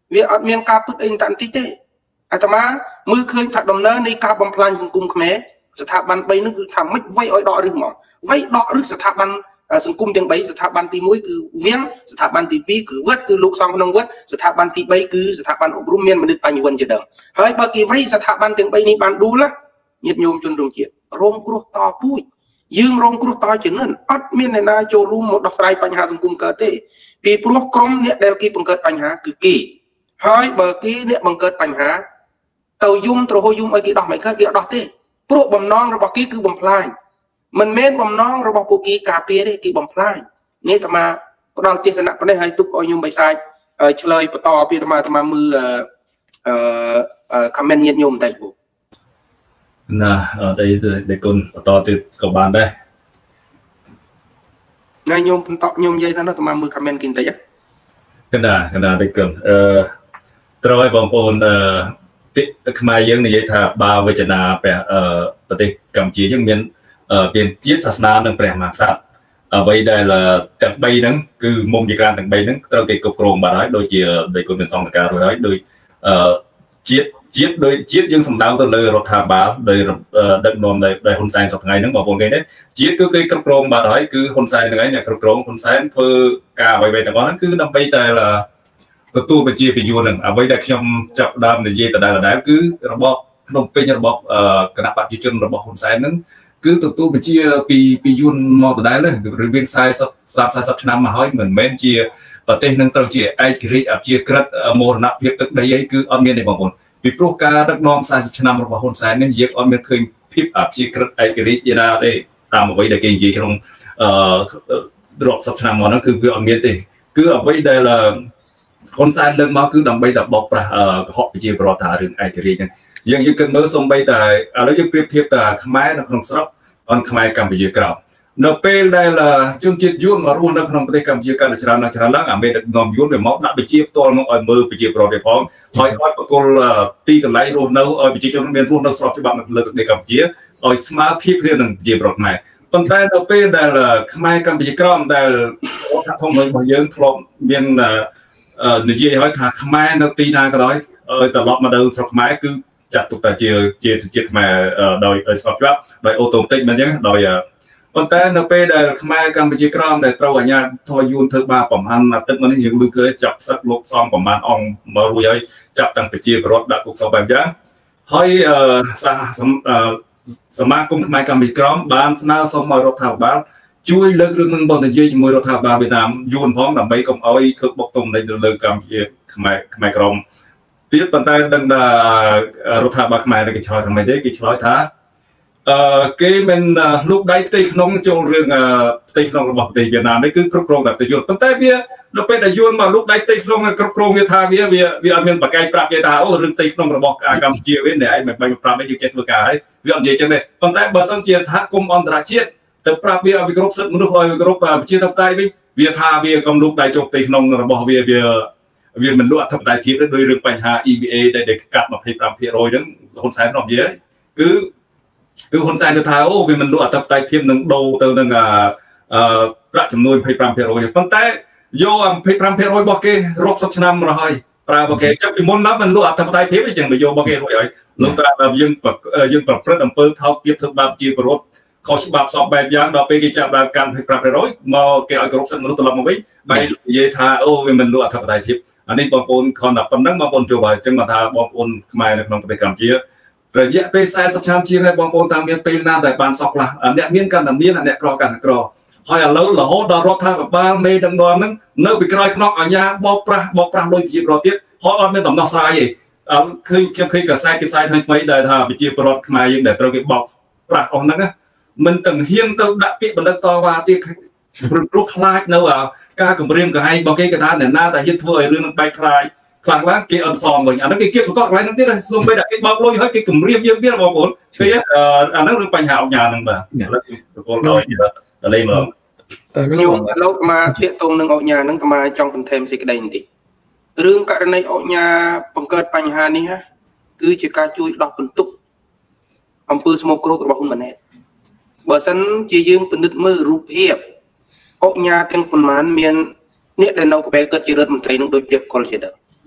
វាអត់មានការពឹកអីតាន់តិចទេអាត្មាមើលឃើញថាដំណើរនៃការបំផ្លាញសង្គមខ្មែរស្ថាប័ន3ហ្នឹងគឺថាមិនវៃឲ្យដកឫសហ្មងវៃដកឫសស្ថាប័នសង្គមទាំង3ស្ថាប័នទី1គឺវាងស្ថាប័នទី2គឺវត្តគឺលោកសំក្នុងវត្តស្ថាប័នទី3គឺស្ថាប័នអប់រំមានមនិតបញ្ញវន្តជាដើមហើយបើគេវៃស្ថាប័នទាំង3នេះបានដួលញាតិញោមជនរួមជាតិរងគ្រោះតពូជយើងរងគ្រោះតជាងនឹងអត់មានអ្នកណាចូលរួមមកដោះស្រាយបញ្ហាសង្គមកើតទេពីព្រោះក្រុមអ្នកដែលគេបង្កើតបញ្ហាគឺគេហើយបើគេអ្នកបង្កើតបញ្ហាទៅយំត្រហោយំឲ្យគេដោះមិនកើតគេអត់ដោះទេព្រោះបំណងរបស់គេគឺបំផ្លាញមិនមែនបំណងរបស់ពួកគេការពារទេគេបំផ្លាញនេះអាត្មាផ្ដល់ទស្សនៈប៉ុណ្ណេះហើយទុកឲ្យញោមបិសាចឆ្លើយបន្តពីអាត្មាមើលcomment ញាតិញោមបន្តិចពូណាតែគុណបន្តទៀតក៏បានដែរណាញោមបន្តញោមនិយាយថាអាត្មាមើល comment គេបន្តិចកណ្ដាតែគុណត្រូវឲ្យបងប្អូនខ្មែរយើងនិយាយថាបាវចនាប្រទេសកម្ពុជាយើងមានជាតិសាសនានិងព្រះមហាក្សត្រអ្វីដែលទាំង3ហ្នឹងគឺមុំជាការទាំង3ហ្នឹងត្រូវគេគ្រប់គ្រងបាត់ហើយដូចជាដោយគុណមានសង្កការរួចហើយដោយជាតិយើងសម្ដៅទៅលើរដ្ឋាភិបាលដោយដឹកនាំដោយហ៊ុនសែនសប្តាហ៍ថ្ងៃហ្នឹងបងប្អូនគេទេជាតិគឺគេគ្រប់គ្រងបាត់ហើយគឺហ៊ុនសែនហ្នឹងឯងអ្នកគ្រប់គ្រងហ៊ុនសែនធ្វើការអ្វីៗទាំងអស់ហ្នឹងគឺដើម្បីតែទទួលប្រជាពលរដ្ឋហ្នឹងអ្វីដែលខ្ញុំចាប់ដើមនិយាយដដែលគឺរបបភ្នំពេញរបបគណៈបព្វជិជនរបស់ហ៊ុនសែនហ្នឹងគឺទទួលបញ្ជាពីយួនមកដដែលឬមាន40ឆ្នាំមកហើយមិនមែនជាប្រទេសនឹងត្រូវជាឯករាជ្យអព្យាក្រឹតមរណភាពទឹកដីអីគឺអត់មានទេបងប្អូនពីព្រោះការដឹកនាំ40ឆ្នាំរបស់ហ៊ុនសែននេះយើងអត់មានឃើញភាពអព្យាក្រឹតឯករាជ្យណាទេតាមអ្វីដែលគេនិយាយក្នុងរាប់សិបឆ្នាំមកហ្នឹងគឺវាអត់មានទេគឺអ្វីដែលហ៊ុនសែនលើកមកគឺដើម្បីតែបោកប្រាស់កុហកប្រជាពលរដ្ឋថារឿងឯករាជ្យហ្នឹងយើងគិតមើលសំបីតែឥឡូវយើងប្រៀបធៀបតែខ្មែរនៅក្នុងស្រុកអនខ្មែរកម្ពុជាក្រោមនៅពេលដែលជនជាតិយួនមករស់នៅក្នុងប្រទេសកម្ពុជាកាន់តែច្រើនឡើងអាមេដឹកនាំយួនវាមកដាក់ប្រជាផ្ទាល់មកឲ្យមើលប្រជាពលរដ្ឋវាផងហើយអត់បកគលទីកន្លែងរស់នៅឲ្យប្រជាជនមានរស់នៅស្របច្បាប់នៅលើទឹកដីកម្ពុជាឲ្យស្មើភាពគ្នានឹងប្រជាពលរដ្ឋខ្មែរប៉ុន្តែនៅពេលដែលខ្មែរកម្ពុជាក្រោមដែលរដ្ឋធម្មនុញ្ញរបស់យើងធ្លាប់មាននិយាយឲ្យថាខ្មែរនៅទីណាក៏ដោយឲ្យត្រឡប់មកនៅស្រុកខ្មែរគឺចាត់ទុកថាជាជាតិខ្មែរដោយស្របច្បាប់ដោយអូតូម៉ាទិកមិនអញ្ចឹងដោយប៉ុន្តែនៅពេលដែលខ្មែរកម្ពុជាក្រោមដែលត្រូវអាជ្ញាធរយួនធ្វើបាបប្រហែលអាទិត្យមុននេះយើងឮឃើញចាប់សឹកលោកសំប្រហែលអង្គមករួចហើយចាប់តាំងប្រជាពលរដ្ឋដាក់គុកសោបែបយ៉ាងហើយសមាគមខ្មែរកម្ពុជាក្រោមបានស្នើសុំឲ្យរដ្ឋាភិបាលជួយលើករឿងនឹងបន្តនិយាយជាមួយរដ្ឋាភិបាលវៀតណាមយួនផងដើម្បីកុំឲ្យធ្វើបុកទុំនៅលើកម្ពុជាខ្មែរក្រោមទៀតប៉ុន្តែដឹងថារដ្ឋាភិបាលខ្មែរគេឆ្លើយថាម៉េចទេគេឆ្លើយថាគេមិនលោកដៃផ្ទៃក្នុងចូលរឿងផ្ទៃក្នុងរបស់ប្រទេសវៀតណាមនេះគឺគ្រប់គ្រងតែប្រយុទ្ធប៉ុន្តែវានៅពេលដែលយួនមកលោកដៃផ្ទៃក្នុងគ្រប់គ្រងវាថាវាអត់មានបកកាយប្រាប់គេថាអូរឿងផ្ទៃក្នុងរបស់កម្ពុជាវិញអ្នកឯងមិនបាញ់ប្រាប់ទេយើងចេះធ្វើការហើយវាអត់និយាយចឹងទេប៉ុន្តែបើសិនជាសហគមន៍អន្តរជាតិទៅប្រាប់វាឲ្យវាគ្រប់សិទ្ធិមនុស្សឲ្យវាគ្រប់ប្រជាធិបតេយ្យវិញវាថាវាកំលុកដៃចូលផ្ទៃក្នុងរបស់វាមិនលក់អធិបតេយ្យភាពទេដោយរឿងបញ្ហា EBA ដែលកាត់ 25% ហ្នឹងហ៊ុនសែននាំនិយាយគឺហ៊ុនសែនទៅថាអូវាមិនលក់អធិបតេយ្យភាពនឹងដូរទៅនឹងប្រាក់ចំនួន 25% ប៉ុន្តែយក 25% របស់គេរាប់សិបឆ្នាំមកហើយប្រើរបស់គេចាប់ពីមុនដល់មិនលក់អធិបតេយ្យភាពអញ្ចឹងទៅយករបស់គេរួចហើយលោកត្រាថាយើងប្រព្រឹត្តអំពើថោកទាបធ្វើបាបជាពលរដ្ឋខុសច្បាប់សពបែបយ៉ាងដល់ពេលគេចាប់ដើមកាន់ 25% មកគេឲ្យគ្រប់សិទ្ធិមនុស្សត្រឡប់មកវិញបែរនិយាយថាអូវាមិនលក់អធិបតេយ្យភាពអានេះបងប្អូនខនតែប៉ុណ្្នឹងបងប្អូនចូលហើយអញ្ចឹងមកថាបងប្អូនខ្មែរនៅក្នុងប្រទេសកម្ពុជារយៈពេល40ឆ្នាំជាងហើយបងប្អូនតាមមានពេលណាដែលបានសក់ខ្លះអ្នកមានកាន់តែមានអ្នកក្រកាន់តែក្រហើយឥឡូវរហូតដល់រដ្ឋាភិបាលមេដឹកនាំហ្នឹងនៅពីក្រោយខ្នងអាជ្ញាបោកប្រាស់លុយប្រជាពលរដ្ឋទៀតហើយអត់មានដំណោះស្រាយទេឃើញខ្ញុំឃើញកាសែតគេផ្សាយថ្មីដែលថាប្រជាពលរដ្ឋខ្មែរយើងដែលត្រូវគេបោកប្រាស់អស់ហ្នឹងមិនទាំងហ៊ានទៅដាក់ពាក្យបណ្ដឹងតវ៉ាទៀតព្រោះខ្លាចនៅការគម្រាមកំហែងរបស់គេគេថាអ្នកណាដែលហ៊ានធ្វើឲ្យរឿងនឹងបែកខ្លាចខ្លាំងឡើងគេអត់សមវិញអាហ្នឹងគេគៀបសង្កត់កន្លែងហ្នឹងទៀតសូម្បីតែគេបោកលុយហើយគេគម្រាមយើងទៀតបងប្អូនឃើញអាហ្នឹងរឿងបញ្ហាអុកញ៉ាហ្នឹងបាទប្រកបដោយតលេមកលោកមកធាកតុងនឹងអុកញ៉ាហ្នឹងអាចង់បន្ថែមសេចក្តីបន្តិចរឿងករណីអុកញ៉ាបង្កើតបញ្ហានេះគឺជាការជួយដោះបន្ទុកអំពើស្មោកគ្រោករបស់ហ៊ុនម៉ាណែតបើសិនជាយើងពិនិត្យមើលរូបភាពអុកញ៉ាទាំងប៉ុន្មានមានអ្នកដែលនៅក្បែរកើតជារដ្ឋមន្ត្រីនឹងដូចព្រៀបកុលជាដើម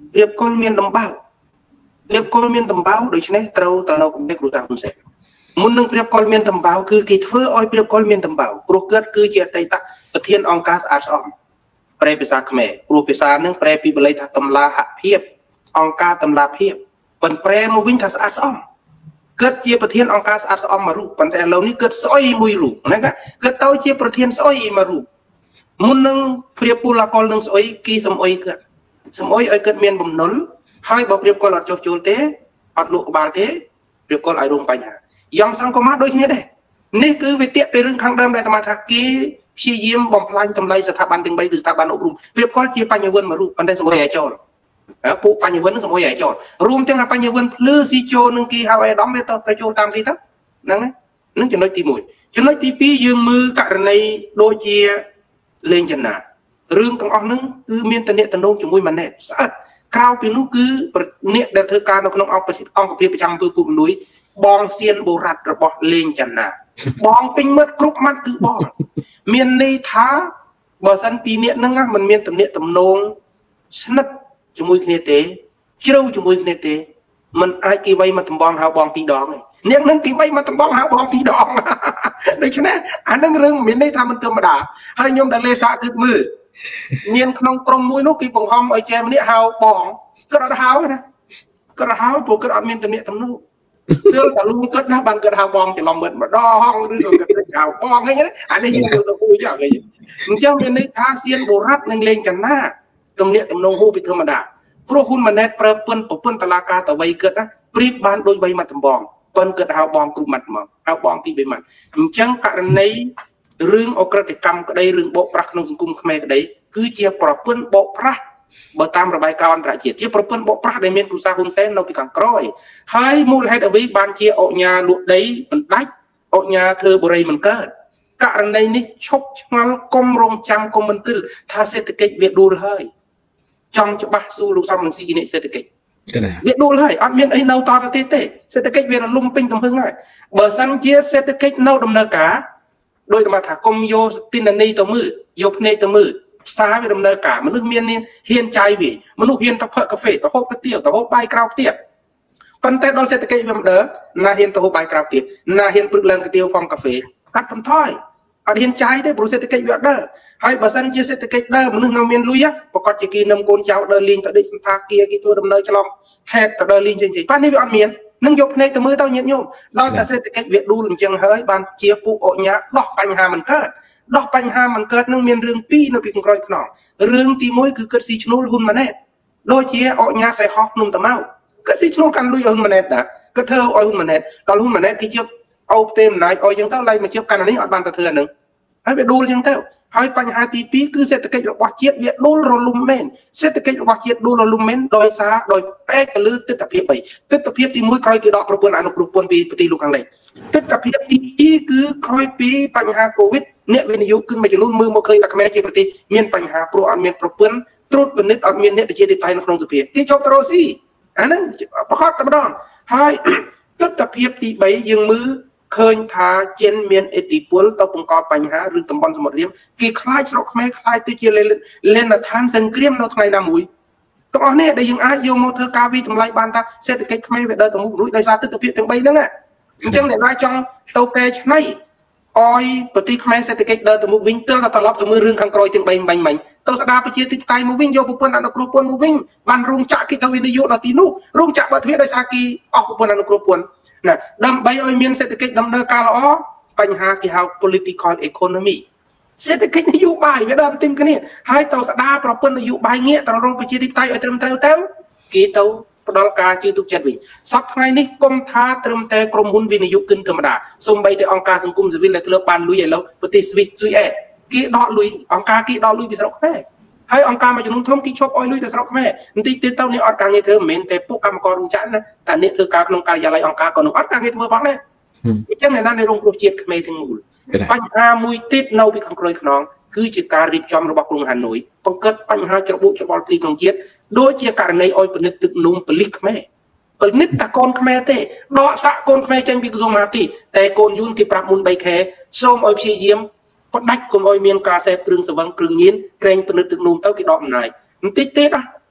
រៀបគល់មានដំបៅរៀបគល់មានដំបៅដូច្នេះត្រូវទៅនៅកម្រិតគ្រូតាហ៊ុនសែនមុននឹងព្រៀបកុលមានដំបៅគឺគេធ្វើឲ្យព្រៀបកុលមានដំបៅព្រោះគាត់គឺជាអតីតប្រធានអង្គការស្អាតស្អំប្រែភាសាខ្មែរព្រោះភាសានឹងប្រែពីបាលីថាតម្លាហភាពអង្គការតម្លាភាពប៉ុន្តែប្រែមកវិញថាស្អាតស្អំគាត់ជាប្រធានអង្គការស្អាតស្អំមួយរូបប៉ុន្តែឥឡូវនេះគាត់ស្អុយមួយរូបណាគាត់ទៅជាប្រធានស្អុយមួយរូបមុននឹងព្រៀបពលកុលនឹងស្អុយគេសំអុយគាត់សំអុយឲ្យគាត់មានបំណុលហើយបើព្រៀបកុលអត់ចុះចូលទេអត់លក់ក្បាលទេព្រៀបកុលឲ្យរងបញ្ហាយ៉ាងសង្គមដូចគ្នាដែរនេះគឺវាទាក់ពីរឿងខាងដើមដែលអាត្មាថាគេព្យាយាមបំផ្លាញតម្លៃស្ថាប័នទាំង3គឺស្ថាប័នអប់រំព្រៀបកុលជាបញ្ញវន្តមួយរូបប៉ុន្តែសម្អុយឲ្យចូលពួកបញ្ញវន្តនឹងសម្អុយឲ្យចូលរួមទាំងបញ្ញវន្តភ្លឺស៊ីចូលនឹងគេហៅអេដាមវាទៅចូលតាមគេទៅហ្នឹងហ្នឹងចំណុចទី1ចំណុចទី2យើងមើលករណីដូចជាលេងចនារឿងទាំងអស់ហ្នឹងគឺមានតំណែងជាមួយម៉ាណែតស្អិតក្រៅពីនោះគឺអ្នកដែលធ្វើការនៅក្នុងអង្គភាពប្រចាំអំពើពុករលួយបងសៀនបូរ៉ាត់របស់លេងចនាបងពេញមិត្តគ្រប់ម៉ាត់គឺបងមានន័យថាបើសិនពីអ្នកហ្នឹងមិនមានតំណែងស្និទ្ធជាមួយគ្នាទេជ្រៅជាមួយគ្នាទេមិនអាចគេវៃមកតំបងហៅបង2ដងទេអ្នកហ្នឹងគេវៃមកតំបងហៅបង2ដងដូច្នេះអានឹងរឿងមានន័យថាមិនធម្មតាហើយខ្ញុំដែលលេសាគិតមើលមានក្នុងក្រុមមួយនោះគេបង្ហំឲ្យចែម្នាក់ហៅបងគាត់អត់ហៅណាគាត់ហៅព្រោះគាត់អត់មានតំណែងទើបតែលងគាត់ណាបានគាត់ហៅបងច្រឡំមិត្តម្ដងឬក៏គាត់ហៅបងអីណាអានេះយើងទៅគូចោលអីអញ្ចឹងមានន័យថាសៀនបូរ៉ាត់នឹងលេងកណាទំនាក់ទំនងហូបពីធម្មតាព្រោះហ៊ុនម៉ាណែតប្រើពិនប្រពន្ធតឡាការទៅវៃគាត់ណាព្រៀបបានដូចវៃមាត់ដំបងប៉ុនគាត់ហៅបងគ្រប់មាត់មកហៅបងពី3មាត់អញ្ចឹងករណីរឿងអក្រិតកម្មក្តីរឿងបោកប្រាស់ក្នុងសង្គមខ្មែរក្តីគឺជាប្រពន្ធបោកប្រាស់បើតាមរបាយការណ៍អន្តរជាតិជាប្រពន្ធបោកប្រាស់ដែលមានគ្រូសាហ៊ុនសែននៅពីខាងក្រោយហើយមូលហេតុអ្វីបានជាអញ្ញាលក់ដីមិនដាច់អញ្ញាធ្វើបរិយមិនកើតករណីនេះឈប់ឆ្ងល់គុំរងចាំគុំមិនទិលថាសេដ្ឋកិច្ចវាដួលហើយចង់ច្បាស់សួរលោកសំរងស៊ីនេះសេដ្ឋកិច្ចវាដួលហើយអត់មានអីនៅតទៅទៀតទេសេដ្ឋកិច្ចវារលំពេញទំហឹងហើយបើសិនជាសេដ្ឋកិច្ចនៅដំណើរការដោយតែថាគុំយកទិន្នន័យទៅមើលយកភ្នែកទៅមើលផ្សារវាដំណើរការមនុស្សមានហ៊ានចាយវាមនុស្សហ៊ានទៅផឹកកាហ្វេទៅហូបកាទៀវទៅហូបបាយក្រៅផ្ទះប៉ុន្តែដល់សេដ្ឋកិច្ចវាមិនដើរណាហ៊ានទៅហូបបាយក្រៅផ្ទះណាហ៊ានព្រឹកឡើងកាទៀវផងកាហ្វេកាត់បន្ថយអត់ហ៊ានចាយទេព្រោះសេដ្ឋកិច្ចវាអត់ដើរហើយបើសិនជាសេដ្ឋកិច្ចដើរមនុស្សនៅមានលុយប្រកាសជាគេនឹមកូនចៅដើរលេងទៅដេកសន្តាគារគេធ្វើដំណើរឆ្លងខេត្តទៅដើរលេងផ្សេងៗប៉ះនេះវាអត់មាននឹងយកភ្នែកទៅមើលទៅញាតិញោមដល់តែសេដ្ឋកិច្ចវាដួលអញ្ចឹងហើយបានជាពួកអញ្ញាដោះបញ្ហាមិនកើតដោះបញ្ហាមិនកើតនឹងមានរឿងពីរនៅពីក្រោយខ្នងរឿងទី1គឺគិតស៊ីឈ្នួលហ៊ុនម៉ាណែតដូចជាអញ្ញាសៃហោះភ្នំតាម៉ៅគិតស៊ីឈ្នួលកាន់លុយឲ្យហ៊ុនម៉ាណែតដែរគិតធ្វើឲ្យហ៊ុនម៉ាណែតដល់ហ៊ុនម៉ាណែតគេជិបអោបទេអំណាចឲ្យអញ្ចឹងទៅឡៃមកជិបកាន់នេះអត់បានទៅធ្វើអានឹងហើយវាដួលអញ្ចឹងទៅហើយបញ្ហាទី2គឺសេដ្ឋកិច្ចរបស់ជាតិវាដួលរលំមែនសេដ្ឋកិច្ចរបស់ជាតិដួលរលំមែនដោយសារដោយផ្អែកទៅលើទិដ្ឋភាព3ទិដ្ឋភាពទី1ក្រោយគេដកប្រព័ន្ធអនុគ្រោះពន្ធពីប្រទេសលោកខាងលិចទិដ្ឋភាពទី2គឺក្រោយពីបញ្ហាកូវីដអ្នកវិនិយោគគឺមួយចំនួនមើលមកឃើញថាខ្មែរជាប្រទេសមានបញ្ហាព្រោះអត់មានប្រព័ន្ធត្រួតពិនិត្យអត់មានអ្នកប្រជាធិបតេយ្យនៅក្នុងសភាគេជាប់ទៅរកស៊ីអាហ្នឹងប្រកបតែម្ដងហើយទិដ្ឋភាពទី3យើងមើលឃើញថាចិនមានឥទ្ធិពលទៅបង្កបញ្ហាឬតំបន់សមុទ្ររៀមគេខ្លាចស្រុកខ្មែរខ្លាចទៅជាលេនឋានសង្គ្រាមនៅថ្ងៃណាមួយទាំងអស់នេះដែលយើងអាចយកមកធ្វើការវិតម្លៃបានថាសេដ្ឋកិច្ចខ្មែរវាដើរទៅមុខរួចដោយសារទិដ្ឋភាពទាំង3ហ្នឹងអញ្ចឹងអ្នកណាចង់ទៅកែច្នៃឲ្យប្រទេសខ្មែរសេដ្ឋកិច្ចដើរទៅមុខវិញទើបតែត្រឡប់ទៅមើលរឿងខាងក្រោយទាំង3មិញទៅស្ដារប្រជាធិបតេយ្យមកវិញយកប្រព័ន្ធអនុគ្រោះពន្ធមកវិញបានរោងចក្រគេទៅវិនិយោគដល់ទីនោះរោងចក្របើទ្វារដោយសារគេអស់ប្រព័ន្ធអនុគ្រោះពន្ធណាដើម្បីឲ្យមានសេដ្ឋកិច្ចដំណើរការល្អបញ្ហាគេហៅ political economy សេដ្ឋកិច្ចនយោបាយវាដើរទន្ទឹមគ្នាហើយទៅស្ដារប្រព័ន្ធនយោបាយងាកទៅរកប្រជាធិបតេយ្យឲ្យត្រឹមត្រូវទៅគេទៅផ្ដល់ការជឿទុកចិត្តវិញសប្តាហ៍ថ្ងៃនេះគុំថាត្រឹមតែក្រុមហ៊ុនវិនិយោគិនធម្មតាសូម្បីតែអង្គការសង្គមស៊ីវិលដែលធ្លាប់បានលុយឥឡូវប្រទេសស្វីសស៊ុយអែតគេដកលុយអង្គការគេដកលុយពីស្រុកខ្មែរហើយអង្គការមួយចំនួនធំគេឈប់អោយលុយទៅស្រុកខ្មែរបន្តិចទៀតទៅនេះអត់ការងារធ្វើមិនមែនតែពួកកម្មកររោងចក្រណាតែអ្នកធ្វើការក្នុងការិយាល័យអង្គការក៏នឹងអត់ការងារធ្វើផងដែរអញ្ចឹងអ្នកណានៃរោងគ្រោះជាតិខ្មែរទាំងមូលបញ្ហាមួយទៀតនៅពីខាងក្រោយខ្នងគឺជាការរៀបចំរបស់ក្រុងហាណូយបង្កើតបញ្ហាច្របូកច្របល់ទីក្នុងជាតិដូចជាករណីឲ្យពិនិត្យទឹកនោមប៉ូលីសខ្មែរពិនិត្យតែកូនខ្មែរទេដកសាក់កូនខ្មែរចេញពីក្រសួងមហាផ្ទៃតែកូនយួនគេប្រាប់មុន3ខែសូមឲ្យព្យាយាមផ្ដាច់កុំឲ្យមានការសេពគ្រឿងសង្វឹងគ្រឿងញៀនក្រែងពិនិត្យទឹកនោមទៅគេដកអំណាចបន្តិចទៀត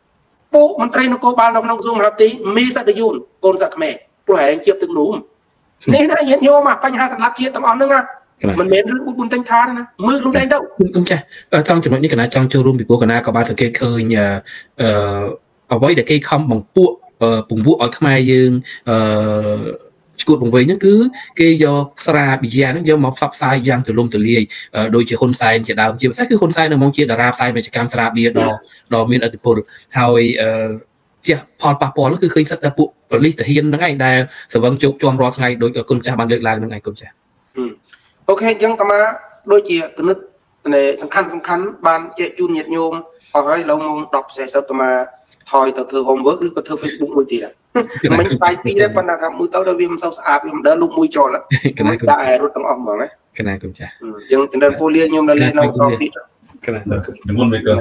bộ mình trai nó cô ban nó không dùng hợp tí mi sẽ được dùng côn giặc mẹ của anh chịu từng núm nên là hiện nhiều mà bánh hà sẵn lạp chia tầm on nữa à mình mến rừng bún tanh tha nữa mưa lúc đấy đâu không cha trong trường hợp như cái này trong châu room bị của cái này có ba thực kế khơi nhà ở với để cây không bằng buộc bùng buộc ở Khmer dương cuộc bùng về những cứ cái do Sara bị già nó do mọc sắp sai giang từ lông từ lia đôi chỉ hôn sai chỉ đào chỉ xét cứ hôn sai nó mong chia đà ra sai về chỉ cam Sara bia đò miền ở từ thôi chia pol nó cứ khi sát bộ lý thể hiện nó ngay đây sở vâng chụp cho rõ ngay đối với con cha ban được lại nó ngay con cha ok chẳng tao mà đôi chỉ cái nước này sắm khăn ban chạy chun nhiệt nhôm hỏi lâu mong đọc sẽ sao tao mà thôi tao thử hôm vớt có thử Facebook mùi gì mình tay pi đấy ban đầu mùi tao đâu viêm sau sạp viêm đỡ lúc mùi trò là cái đại rút tao ong bằng đấy cái này cũng chả nhưng tình đơn polia nhôm là lên lâu tao đi cái này đừng muốn về cơ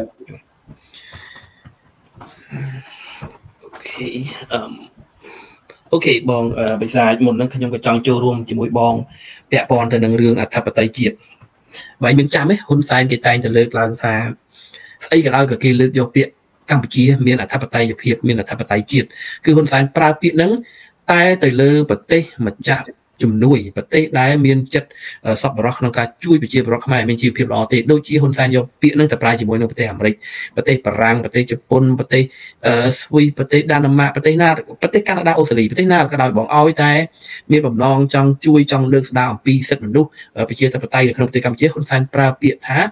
ok bong bây giờ một nó không có trong châu room chỉ mỗi bong bẹ bong từ đường à thập tay chiết vậy mình chăm ấy hôn sai cái tay từ lưỡi làm sao ấy cái đó cái lưỡi vô bẹ Campuchia miền thập tay hiệp miền thập tay chiếtคือhôn sai pra bẹ nắng tay từ lưỡi bật tê mà chạm chùm nuôi bật tê đái miền chất sọp bờ róc nó cả chui bị chia bờ róc mai miền chiêu hiệp đó tê đôi chia hôn sai vô bẹ nắng tập ra chỉ mỗi nó bật tê hàm rịch bật tê Parang bật tê Japan bật tê Sui bật tê Danama bật tê Na bật tê Canada Australia bật tê Na cái đòi bọn oi tay miền bầm non trong chui trong lưỡi đào pi set mình đúc bị chia tập tay không tê Campuchia hôn sai pra bẹ thá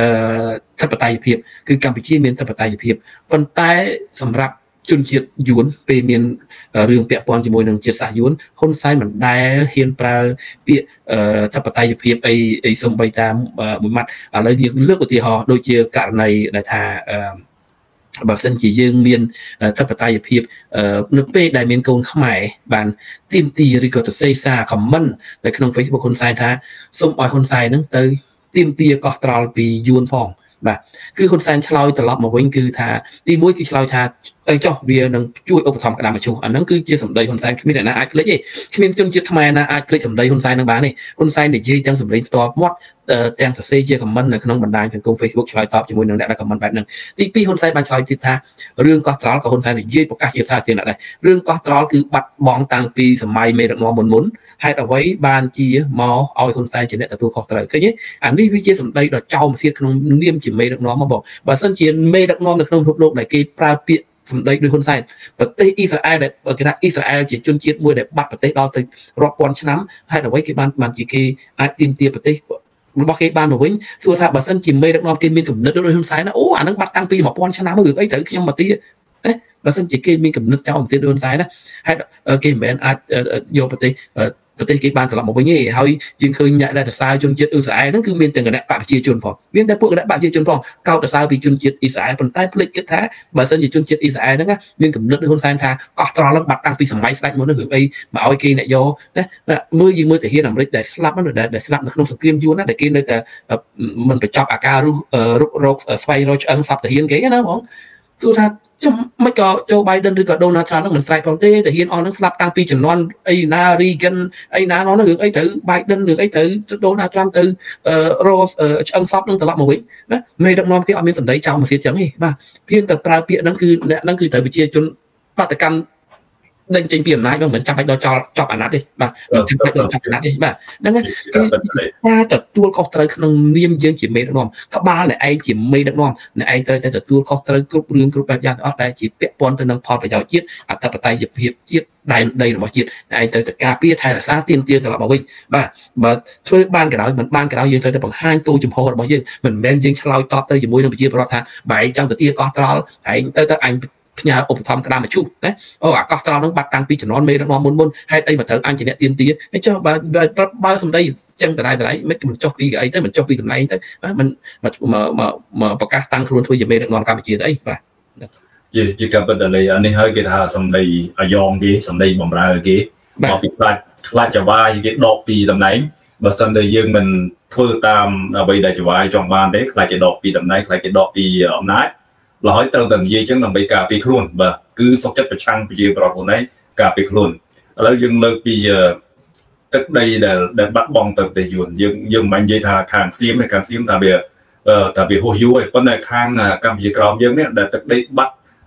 thập tay hiệpคือกัมพูชีមានthập tay hiệp ប៉ុន្តែសម្រាប់ជនជាតិយួនពេលមានរឿងពាក់ព័ន្ធជាមួយនឹងជាតិសាសន៍យួនហ៊ុនសែនមិនដែលហ៊ានប្រើពាក្យthập tay hiệpអីសំបីតាមមួយម៉ាត់ឥឡូវយើងលើកឧទាហរណ៍ដូចជាករណីដែលថាបើសិនជាយើងមានthập tay hiệp នៅពេលដែលមានកូនខ្មែរបានទាមទារឬក៏ទៅសេសាខមមិននៅក្នុង Facebook ហ៊ុនសែនថាសូមឲ្យហ៊ុនសែនហ្នឹងទៅទាមទារកោះត្រល់ពីយួនផងបាទគឺហ៊ុនសែនឆ្លើយត្រឡប់មកវិញគឺថាទីមួយគឺឆ្លើយថាចុះវានឹងជួយឧបត្ថម្ភក្តាមមជ្ឈអាហ្នឹងគឺជាសម្ដីហ៊ុនសែនគ្មានអ្នកណាអាចភ្លេចទេគ្មានជនជាតិខ្មែរណាអាចភ្លេចសម្ដីហ៊ុនសែននឹងបានទេហ៊ុនសែននិយាយទាំងសម្លេងផ្ទាល់មាត់ទាំងសរសេរជាខមមិននៅក្នុងបណ្ដាញសង្គម Facebook ឆ្លើយតបជាមួយនឹងអ្នកដែលខមមិនបែបហ្នឹងទីពីរហ៊ុនសែនបានឆ្លើយទៀតថារឿងកោះត្រល់ក៏ហ៊ុនសែននិយាយប្រកាសជាសាធារណៈដែររឿងកោះត្រល់គឺបាត់បង់តាំងពីសម័យមេដឹកនាំមុនហេតុអ្វីបានជាមកឲ្យហ៊ុនសែនជាអ្នកទទួលខុសត្រូវឃើញទេអានេះវាជាសម្ដីដ៏ចោលម្សៀតក្នុងនាមជាមេដឹកនាំមកបងបើសិនជាមេដឹកនាំនៅក្នុងពិភពលោកដែលគេប្រើពាក្យសម្ដីដោយហ៊ុនសែនប្រទេសអ៊ីស្រាអែលដែលគេថាអ៊ីស្រាអែលជាជនជាតិមួយដែលបាត់ប្រទេសដល់ទៅរាប់ពាន់ឆ្នាំហេតុអ្វីគេបានជាគេអាចទាមទារប្រទេសរបស់គេបានមកវិញសួរថាបើសិនជាមេដឹកនាំគេមានគំនិតដូចហ៊ុនសែនណាអូអានឹងបាត់តាំងពី1000ឆ្នាំរឿងអីត្រូវខ្ញុំមកទីបើសិនជាគេមានគំនិតចោលម្សៀតដូចហ៊ុនសែនណាហេតុគេមិនមែនអាចយកប្រទេសគេបានត្រឡប់មកវិញទេហើយយើងឃើញអ្នកដែលសរសើរជនជាតិអ៊ីស្រាអែលហ្នឹងគឺមានទាំងគណៈបកប្រជាជនផងមានតែពួកគណៈបកប្រជាជនផងកោតសរសើរពីជនជាតិអ៊ីស្រាអែលប៉ុន្តែភ្លេចគិតថាបើសិនជាជនជាតិអ៊ីស្រាអែលហ្នឹងមានគំនិតដូចហ៊ុនសែនថាកោះត្រល់ហ្នឹងបាត់តាំងពីសម័យស្ដេចមុនហ្នឹងរឿងអីមកឲ្យគេអ្នកយកណាមើលយើងមើលទាហានអាមេរិកដែលស្លាប់ហ្នឹងដែលស្លាប់នៅក្នុងសង្គ្រាមយួនណាដែលគេនៅតែមិនបញ្ចប់អាការរុករកស្វែងរកឆ្អឹងសពទាហានគេណាបងទោះថាចាំមិនក៏โจ Biden ឬក៏ Donald Trump ហ្នឹងមិនស្រែកផងទេទាហានអស់ហ្នឹងស្លាប់តាំងពីជំនាន់អីណា Reagan អីណានោះរឿងអីត្រូវ Biden រឿងអីត្រូវ Donald Trump ទៅរកឆ្អឹងសពហ្នឹងត្រឡប់មកវិញណាមេដឹកនាំគេអត់មានសម្ដីចោលមកទៀតចឹងទេបាទព្រៀនតែប្រើពាក្យហ្នឹងគឺអ្នកហ្នឹងគឺត្រូវប្រជាជនបាតកម្មដេញចេញពីអំណាចមិនចាំបាច់ដល់ចប់អាណត្តិទេបាទចាំបាច់ដល់ចប់អាណត្តិទេបាទហ្នឹងគឺការទទួលខុសត្រូវក្នុងនាមយើងជាមេដឹកនាំក្បាលដែលឯងជាមេដឹកនាំអ្នកឯងត្រូវតែទទួលខុសត្រូវគ្រប់រឿងគ្រប់បែបយ៉ាងទាំងអស់ដែលជាពាក់ព័ន្ធទៅនឹងផលប្រយោជន៍ជាតិអធិបតេយ្យភាពជាតិដែនដីរបស់ជាតិអ្នកឯងត្រូវតែការពារថែរក្សាទាមទារត្រឡប់មកវិញបាទបើធ្វើបានក៏ដោយមិនបានក៏ដោយយើងត្រូវតែបង្ហាញគោលចំហរបស់យើងមិនមែនយើងឆ្លើយតបទៅជាមួយនឹងប្រជាពលរដ្ឋថាបែរចង់ទៅទាកោះត្រល់ឯងទៅអញផ្ញើឧបត្ថម្ភក្តាមមជ្ឈណាអូអាកោះត្រល់ហ្នឹងបាត់តាំងពីជំនាន់មេដឹកនាំមុនហេតុអីមកត្រូវអញជាអ្នកទាមទារហើយចុះបើសម្ដីចឹងដដែលមិនមិនចុះពីអីទៅមិនចុះពីតំណែងទៅមិនមកប្រកាសតាំងខ្លួនធ្វើជាមេដឹកនាំកម្ពុជាទៅអីបាទជាការពិតដល់នេះហើយគេថាសម្ដីអាយ៉ងគេសម្ដីបំរើគេមកពីខ្លាចចវាយគេដកពីតំណែងបើសិនតែយើងមិនធ្វើតាមអ្វីដែលចវាយចង់បានទេខ្លាចគេដកពីតំណែងខ្លាចគេដកពីអំណាចឡើយត្រូវតែនិយាយចឹងដើម្បីការពារខ្លួនបាទគឺសុខចិត្តប្រឆាំងប្រជាប្រដ្ឋខ្លួនឯងការពារខ្លួនឥឡូវយើងលើកពីទឹកដីដែលបាត់បង់ទៅប្រទេសយួនយើងមិននិយាយថាខាងសៀមថាវាហួសយូរឯប៉ុន្តែខាងកម្ពុជាក្រោមយើងនេះដែលទឹកដីបាត់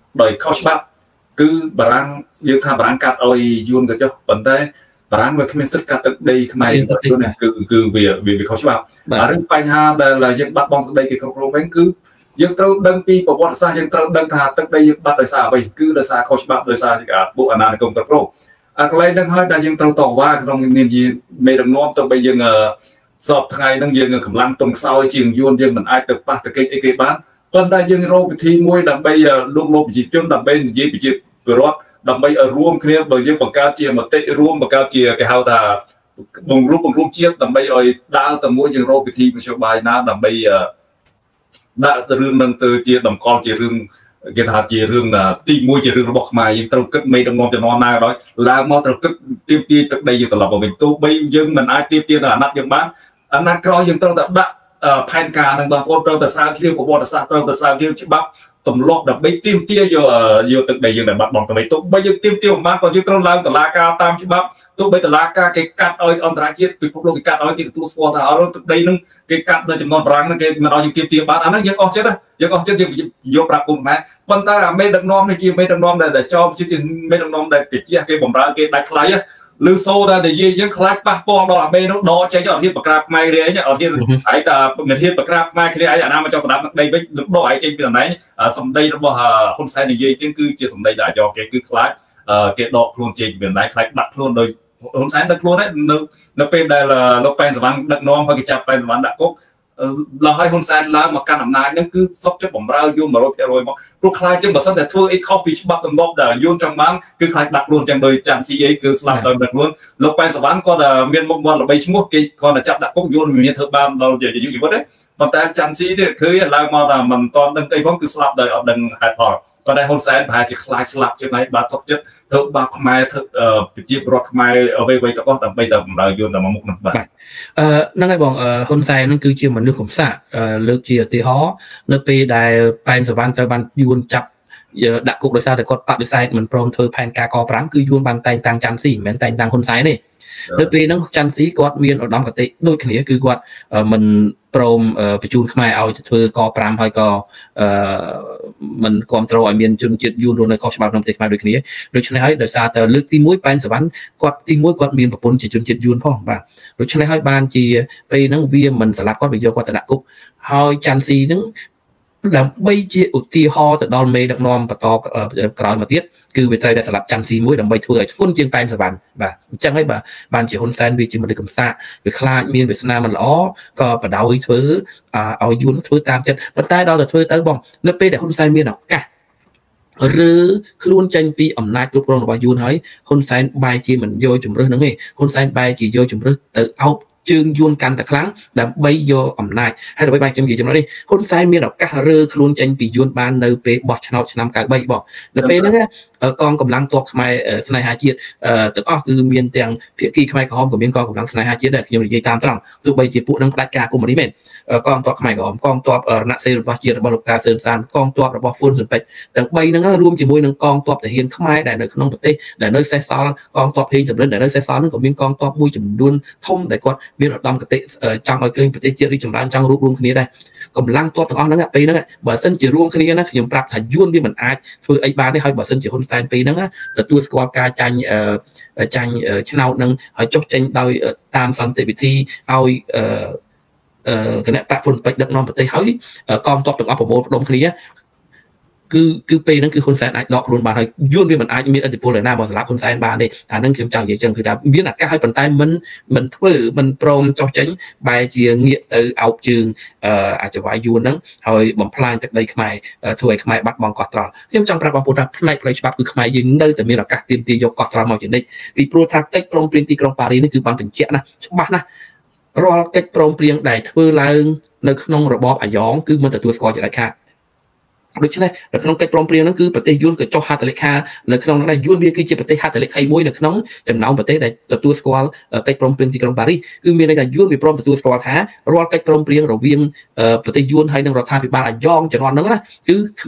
ដោយខុសច្បាប់គឺបារាំងយើងថាបារាំងកាត់ឲ្យយួនក៏ចុះប៉ុន្តែបារាំងវាគ្មានសិទ្ធិកាត់ទឹកដីខ្មែរគឺវាខុសច្បាប់រឿងបញ្ហាដែលយើងបាត់បង់ទឹកដីគេគ្រប់គ្រងវិញគឺយើងត្រូវដឹងពីប្រវត្តិសាស្ត្រយើងត្រូវដឹងថាទឹកដីយើងបាត់ដោយសារអ្វីគឺដោយសារខុសច្បាប់ដោយសារពួកអាណានិគមគ្រប់គ្រងកន្លែងហ្នឹងហើយដែលយើងត្រូវតវ៉ាក្នុងនាមជាមេដឹកនាំទៅបីយើងសពថ្ងៃហ្នឹងយើងកម្លាំងទុនខ្សោយជាងយួនយើងមិនអាចទៅប៉ះទៅកិច្ចអីគេបានប៉ុន្តែយើងរកវិធីមួយដើម្បីលោកប្រជាជនដើម្បីនិយាយប្រជាពលរដ្ឋដើម្បីឲ្យរួមគ្នាបើយើងបង្កើតជាមតិរួមបង្កើតជាគេហៅថាបង្រួមជាតិដើម្បីឲ្យដើរទៅមួយយើងរកវិធីមធ្យោបាយណាដើម្បីដាក់រឿងនឹងទៅជាតម្កល់ជារឿងគេថាជារឿងទី1ជារឿងរបស់ខ្មែរយើងត្រូវគិតមេដឹកនាំជំនាន់ណាក៏ដោយឡើងមកត្រូវគិតទៀមទាទឹកដីយើងត្រឡប់មកវិញទោះបីយើងមិនអាចទៀមទាដល់អាណត្តិយើងបានអាណត្តិក្រោយយើងត្រូវតែដាក់ផែនការនឹងបងប្អូនត្រូវតែស្រាវជ្រាវប្រវត្តិសាស្ត្រត្រូវតែស្រាវជ្រាវច្បាប់ទម្លាប់ដើម្បីទៀមទាយកទឹកដីយើងដែលបាត់បង់ទៅវិញទោះបីយើងទៀមទាមិនបានក៏យើងត្រូវឡើងតុលាការតាមច្បាប់ទោះបីតុលាការគេកាត់ឲ្យអន្តរជាតិពិភពលោកគេកាត់ឲ្យគេទទួលស្គាល់ថាអរទឹកដីនឹងគេកាត់នៅចំនួនប្រាំងនឹងគេមិនឲ្យយើងទៀមទាបានអាហ្នឹងយើងអស់ចិត្តយើងអស់ចិត្តយើងយកប្រាប់គុំខ្មែរប៉ុន្តែអាមេដឹកនាំនេះជាមេដឹកនាំដែលចោលជាមេដឹកនាំដែលគេបំរើគេដាច់ថ្លៃឬសូដែលនិយាយយើងខ្លាចប៉ះពាល់ដល់អាមេនោះដកចេញអត់ហ៊ានប្រក្រាបខ្មែរគ្នាអត់ហ៊ានហើយតែមិនហ៊ានប្រក្រាបខ្មែរគ្នាឯអាណាមកចង់ក្តាប់ទឹកដីវិញដកឲ្យចេញពីតំណែងសម្ដីរបស់ហ៊ុនសែននិយាយទៀតគឺជាសម្ដីដែលអាចគេគឺខ្លាចគេដកខ្លួនចេញពីតំណែងខ្លាចបាត់ខ្លួនដោយហ៊ុនសែនដឹកខ្លួននៅពេលដែលលោកប៉ែនសវណ្ណដឹកនាំហើយគេចាប់ប៉ែនសវណ្ណដាក់គុកដល់ឲ្យហ៊ុនសែនឡើងមកកាន់អំណាចហ្នឹងគឺសុខចិត្តបំរើយួន 100% មកព្រោះខ្លាចជាងបើសិនតែធ្វើអីខុសពីច្បាប់ទម្លាប់ដែលយួនចង់បានគឺខ្លាចបាត់ខ្លួនចឹងដោយចាំស៊ីអីគឺស្លាប់ដោយដឹកខ្លួនលោកប៉ែនសវណ្ណគាត់មានមុខមាត់ល្បីឈ្មោះគេគាត់តែចាប់ដាក់គុកយួនមានធ្វើបានដល់ជីវិតទេប៉ុន្តែចាំស៊ីទេឃើញឡើងមកថាមិនតន់ដឹងអីផងគឺស្លាប់ដោយអត់ដឹងហេតុផលប៉ុន្តែហ៊ុនសែនប្រហែលជាខ្លាចស្លាប់ចឹងហើយបាទសុខចិត្តធ្វើបាបខ្មែរធ្វើប្រជាពលរដ្ឋខ្មែរអ្វីៗទាំងអស់ដើម្បីតែបំរើយួនតែមកមុខនោះបាទហ្នឹងហើយបងហ៊ុនសែនហ្នឹងគឺជាមនុស្សកំសាកលើកជាឧទាហរណ៍នៅពេលដែលប៉ែនសវណ្ណត្រូវបានយួនចាប់ដាក់គុកដោយសារតែគាត់បដិសេធមិនព្រមធ្វើផែនការក5គឺយួនបានតែងតាំងច័ន្ទស៊ីមិនមែនតែងតាំងហ៊ុនសែនទេនៅពេលហ្នឹងច័ន្ទស៊ីគាត់មានឧត្តមគតិដូចគ្នាគឺគាត់មិនព្រមបញ្ជូនខ្មែរឲ្យធ្វើក5ហើយក៏មិនគ្រប់គ្រងឲ្យមានជនជាតិយួនរស់នៅខុសច្បាប់ក្នុងប្រទេសខ្មែរដូចគ្នាដូច្នេះហើយដោយសារតែលើកទី1ប៉ែនសវណ្ណគាត់ទី1គាត់មានប្រពន្ធជាជនជាតិយួនផងបាទដូច្នេះហើយបានជាពេលហ្នឹងវាមិនស្លាប់គាត់វាយកគាត់ទៅដាក់គុកហើយច័ន្ទស៊ីហ្នឹងដើម្បីជាឧទាហរណ៍ទៅដល់មេដឹកនាំបន្តក្រោយមកទៀតគឺវាត្រូវតែស្លាប់ច័ន្ទស៊ីមួយដើម្បីធ្វើឲ្យធ្ងន់ជាងប៉ែនសវណ្ណបាទអញ្ចឹងហើយបាទបានជាហ៊ុនសែនវាជាមនុស្សកំសាកវាខ្លាចមានវាសនាមិនល្អក៏បដ ாய் ធ្វើឲ្យយួនធ្វើតាមចិត្តប៉ុន្តែដល់តែធ្វើទៅបងនៅពេលដែលហ៊ុនសែនមានឱកាសឬខ្លួនចេញពីអំណាចគ្រប់គ្រងរបស់យួនហើយហ៊ុនសែនបែរជាមិនយកជំរឿសហ្នឹងទេហ៊ុនសែនបែរជាយកជំរឿសទៅអោបជើងយួនកាន់តែខ្លាំងដើម្បីយកអំណាចហើយដើម្បីបានខ្ញុំនិយាយចំណុចនេះហ៊ុនសែនមានឱកាសរើខ្លួនចេញពីយួនបាននៅពេលបោះឆ្នោតឆ្នាំ93បងនៅពេលហ្នឹងកងកម្លាំងទ័ពខ្មែរស្នេហាជាតិទាំងអស់គឺមានទាំងភាគីខ្មែរក្រហមក៏មានកងកម្លាំងស្នេហាជាតិដែរខ្ញុំនិយាយតាមត្រង់ទោះបីជាពួកនឹងផ្ដាច់ការកុម្មុយនីសមែនកងទ័ពខ្មែរក្រហមកងទ័ពរណសិរ្សរបស់ជាតិរបស់លោកតាសឿនសានកងទ័ពរបស់ហ្វុនស៊ុនពេជ្រទាំង3ហ្នឹងរួមជាមួយនឹងកងទ័ពទាហានខ្មែរដែលនៅក្នុងប្រទេសដែលនៅសេសសល់កងទ័ពហេងសំរិនដែលនៅសេសសល់ហ្នឹងក៏មានកងទ័ពមួយចំនួនធំដែលគាត់មានឧត្តមគតិចង់ឲ្យឃើញប្រទេសជាតិរីកចម្រើនចង់រួបរวมគ្នាដែរកម្លាំងទ័ពទាំងអស់ហ្នឹងពេលហ្នឹងបើសិនជារួមគ្នាណាខ្ញុំប្រាប់ថាយួនវាមិនអាចធ្វើអីបានទេហើយបើសិនជាហ៊ុនសែនពេលហ្នឹងទទួលស្គាល់ការចាញ់ឆ្នោតហ្នឹងហើយចុះចេញដោយតាមសន្តិវិធីឲ្យគណៈបកហ៊ុនពេជ្រដឹកនាំប្រទេសហើយកងទ័ពទាំងអស់ប្រមូលផ្ដុំគ្នាគឺពេលហ្នឹងគឺហ៊ុនសែនអាចដកខ្លួនបានហើយយួនវាមិនអាចមានឥទ្ធិពលណាមកសម្រាប់ហ៊ុនសែនបានទេអាហ្នឹងខ្ញុំចង់និយាយចឹងគឺថាមានឱកាសហើយប៉ុន្តែមិនធ្វើមិនព្រមចោះចេញបែរជាងាកទៅអោបជើងអាចវាយយួនហ្នឹងហើយបំផ្លាញទឹកដីខ្មែរធ្វើឲ្យខ្មែរបាត់បង់កោះត្រល់ខ្ញុំចង់ប្រាប់បងប្អូនថាផ្នែកផ្លូវច្បាប់គឺខ្មែរយើងនៅតែមានឱកាសទាមទារយកកោះត្រល់មកជានិច្ចពីព្រោះថាកិច្ចព្រមព្រៀងទីក្រុងប៉ារីសនេះគឺបានបញ្ជាក់ណាច្បាស់ណាស់រាល់កិច្ចព្រមព្រៀងដែលធ្វើឡើងនៅក្នុងរបបអាយ៉ងគឺមិនទទួលស្គាល់ជាដាច់ខាតដូច្នេះនៅក្នុងកិច្ចព្រមព្រៀងហ្នឹងគឺប្រទេសយួនក៏ចុះហត្ថលេខានៅក្នុងនោះដែរយួនវាគឺជាប្រទេសហត្ថលេខីមួយនៅក្នុងចំណោមប្រទេសដែលទទួលស្គាល់កិច្ចព្រមព្រៀងទីក្រុងប៉ារីសគឺមានន័យថាយួនវាព្រមទទួលស្គាល់ថារាល់កិច្ចព្រមព្រៀងរវាងប្រទេសយួនហើយនិងរដ្ឋាភិបាលអាយ៉ងជំនាន់ហ្នឹងណាគឺគ្មាន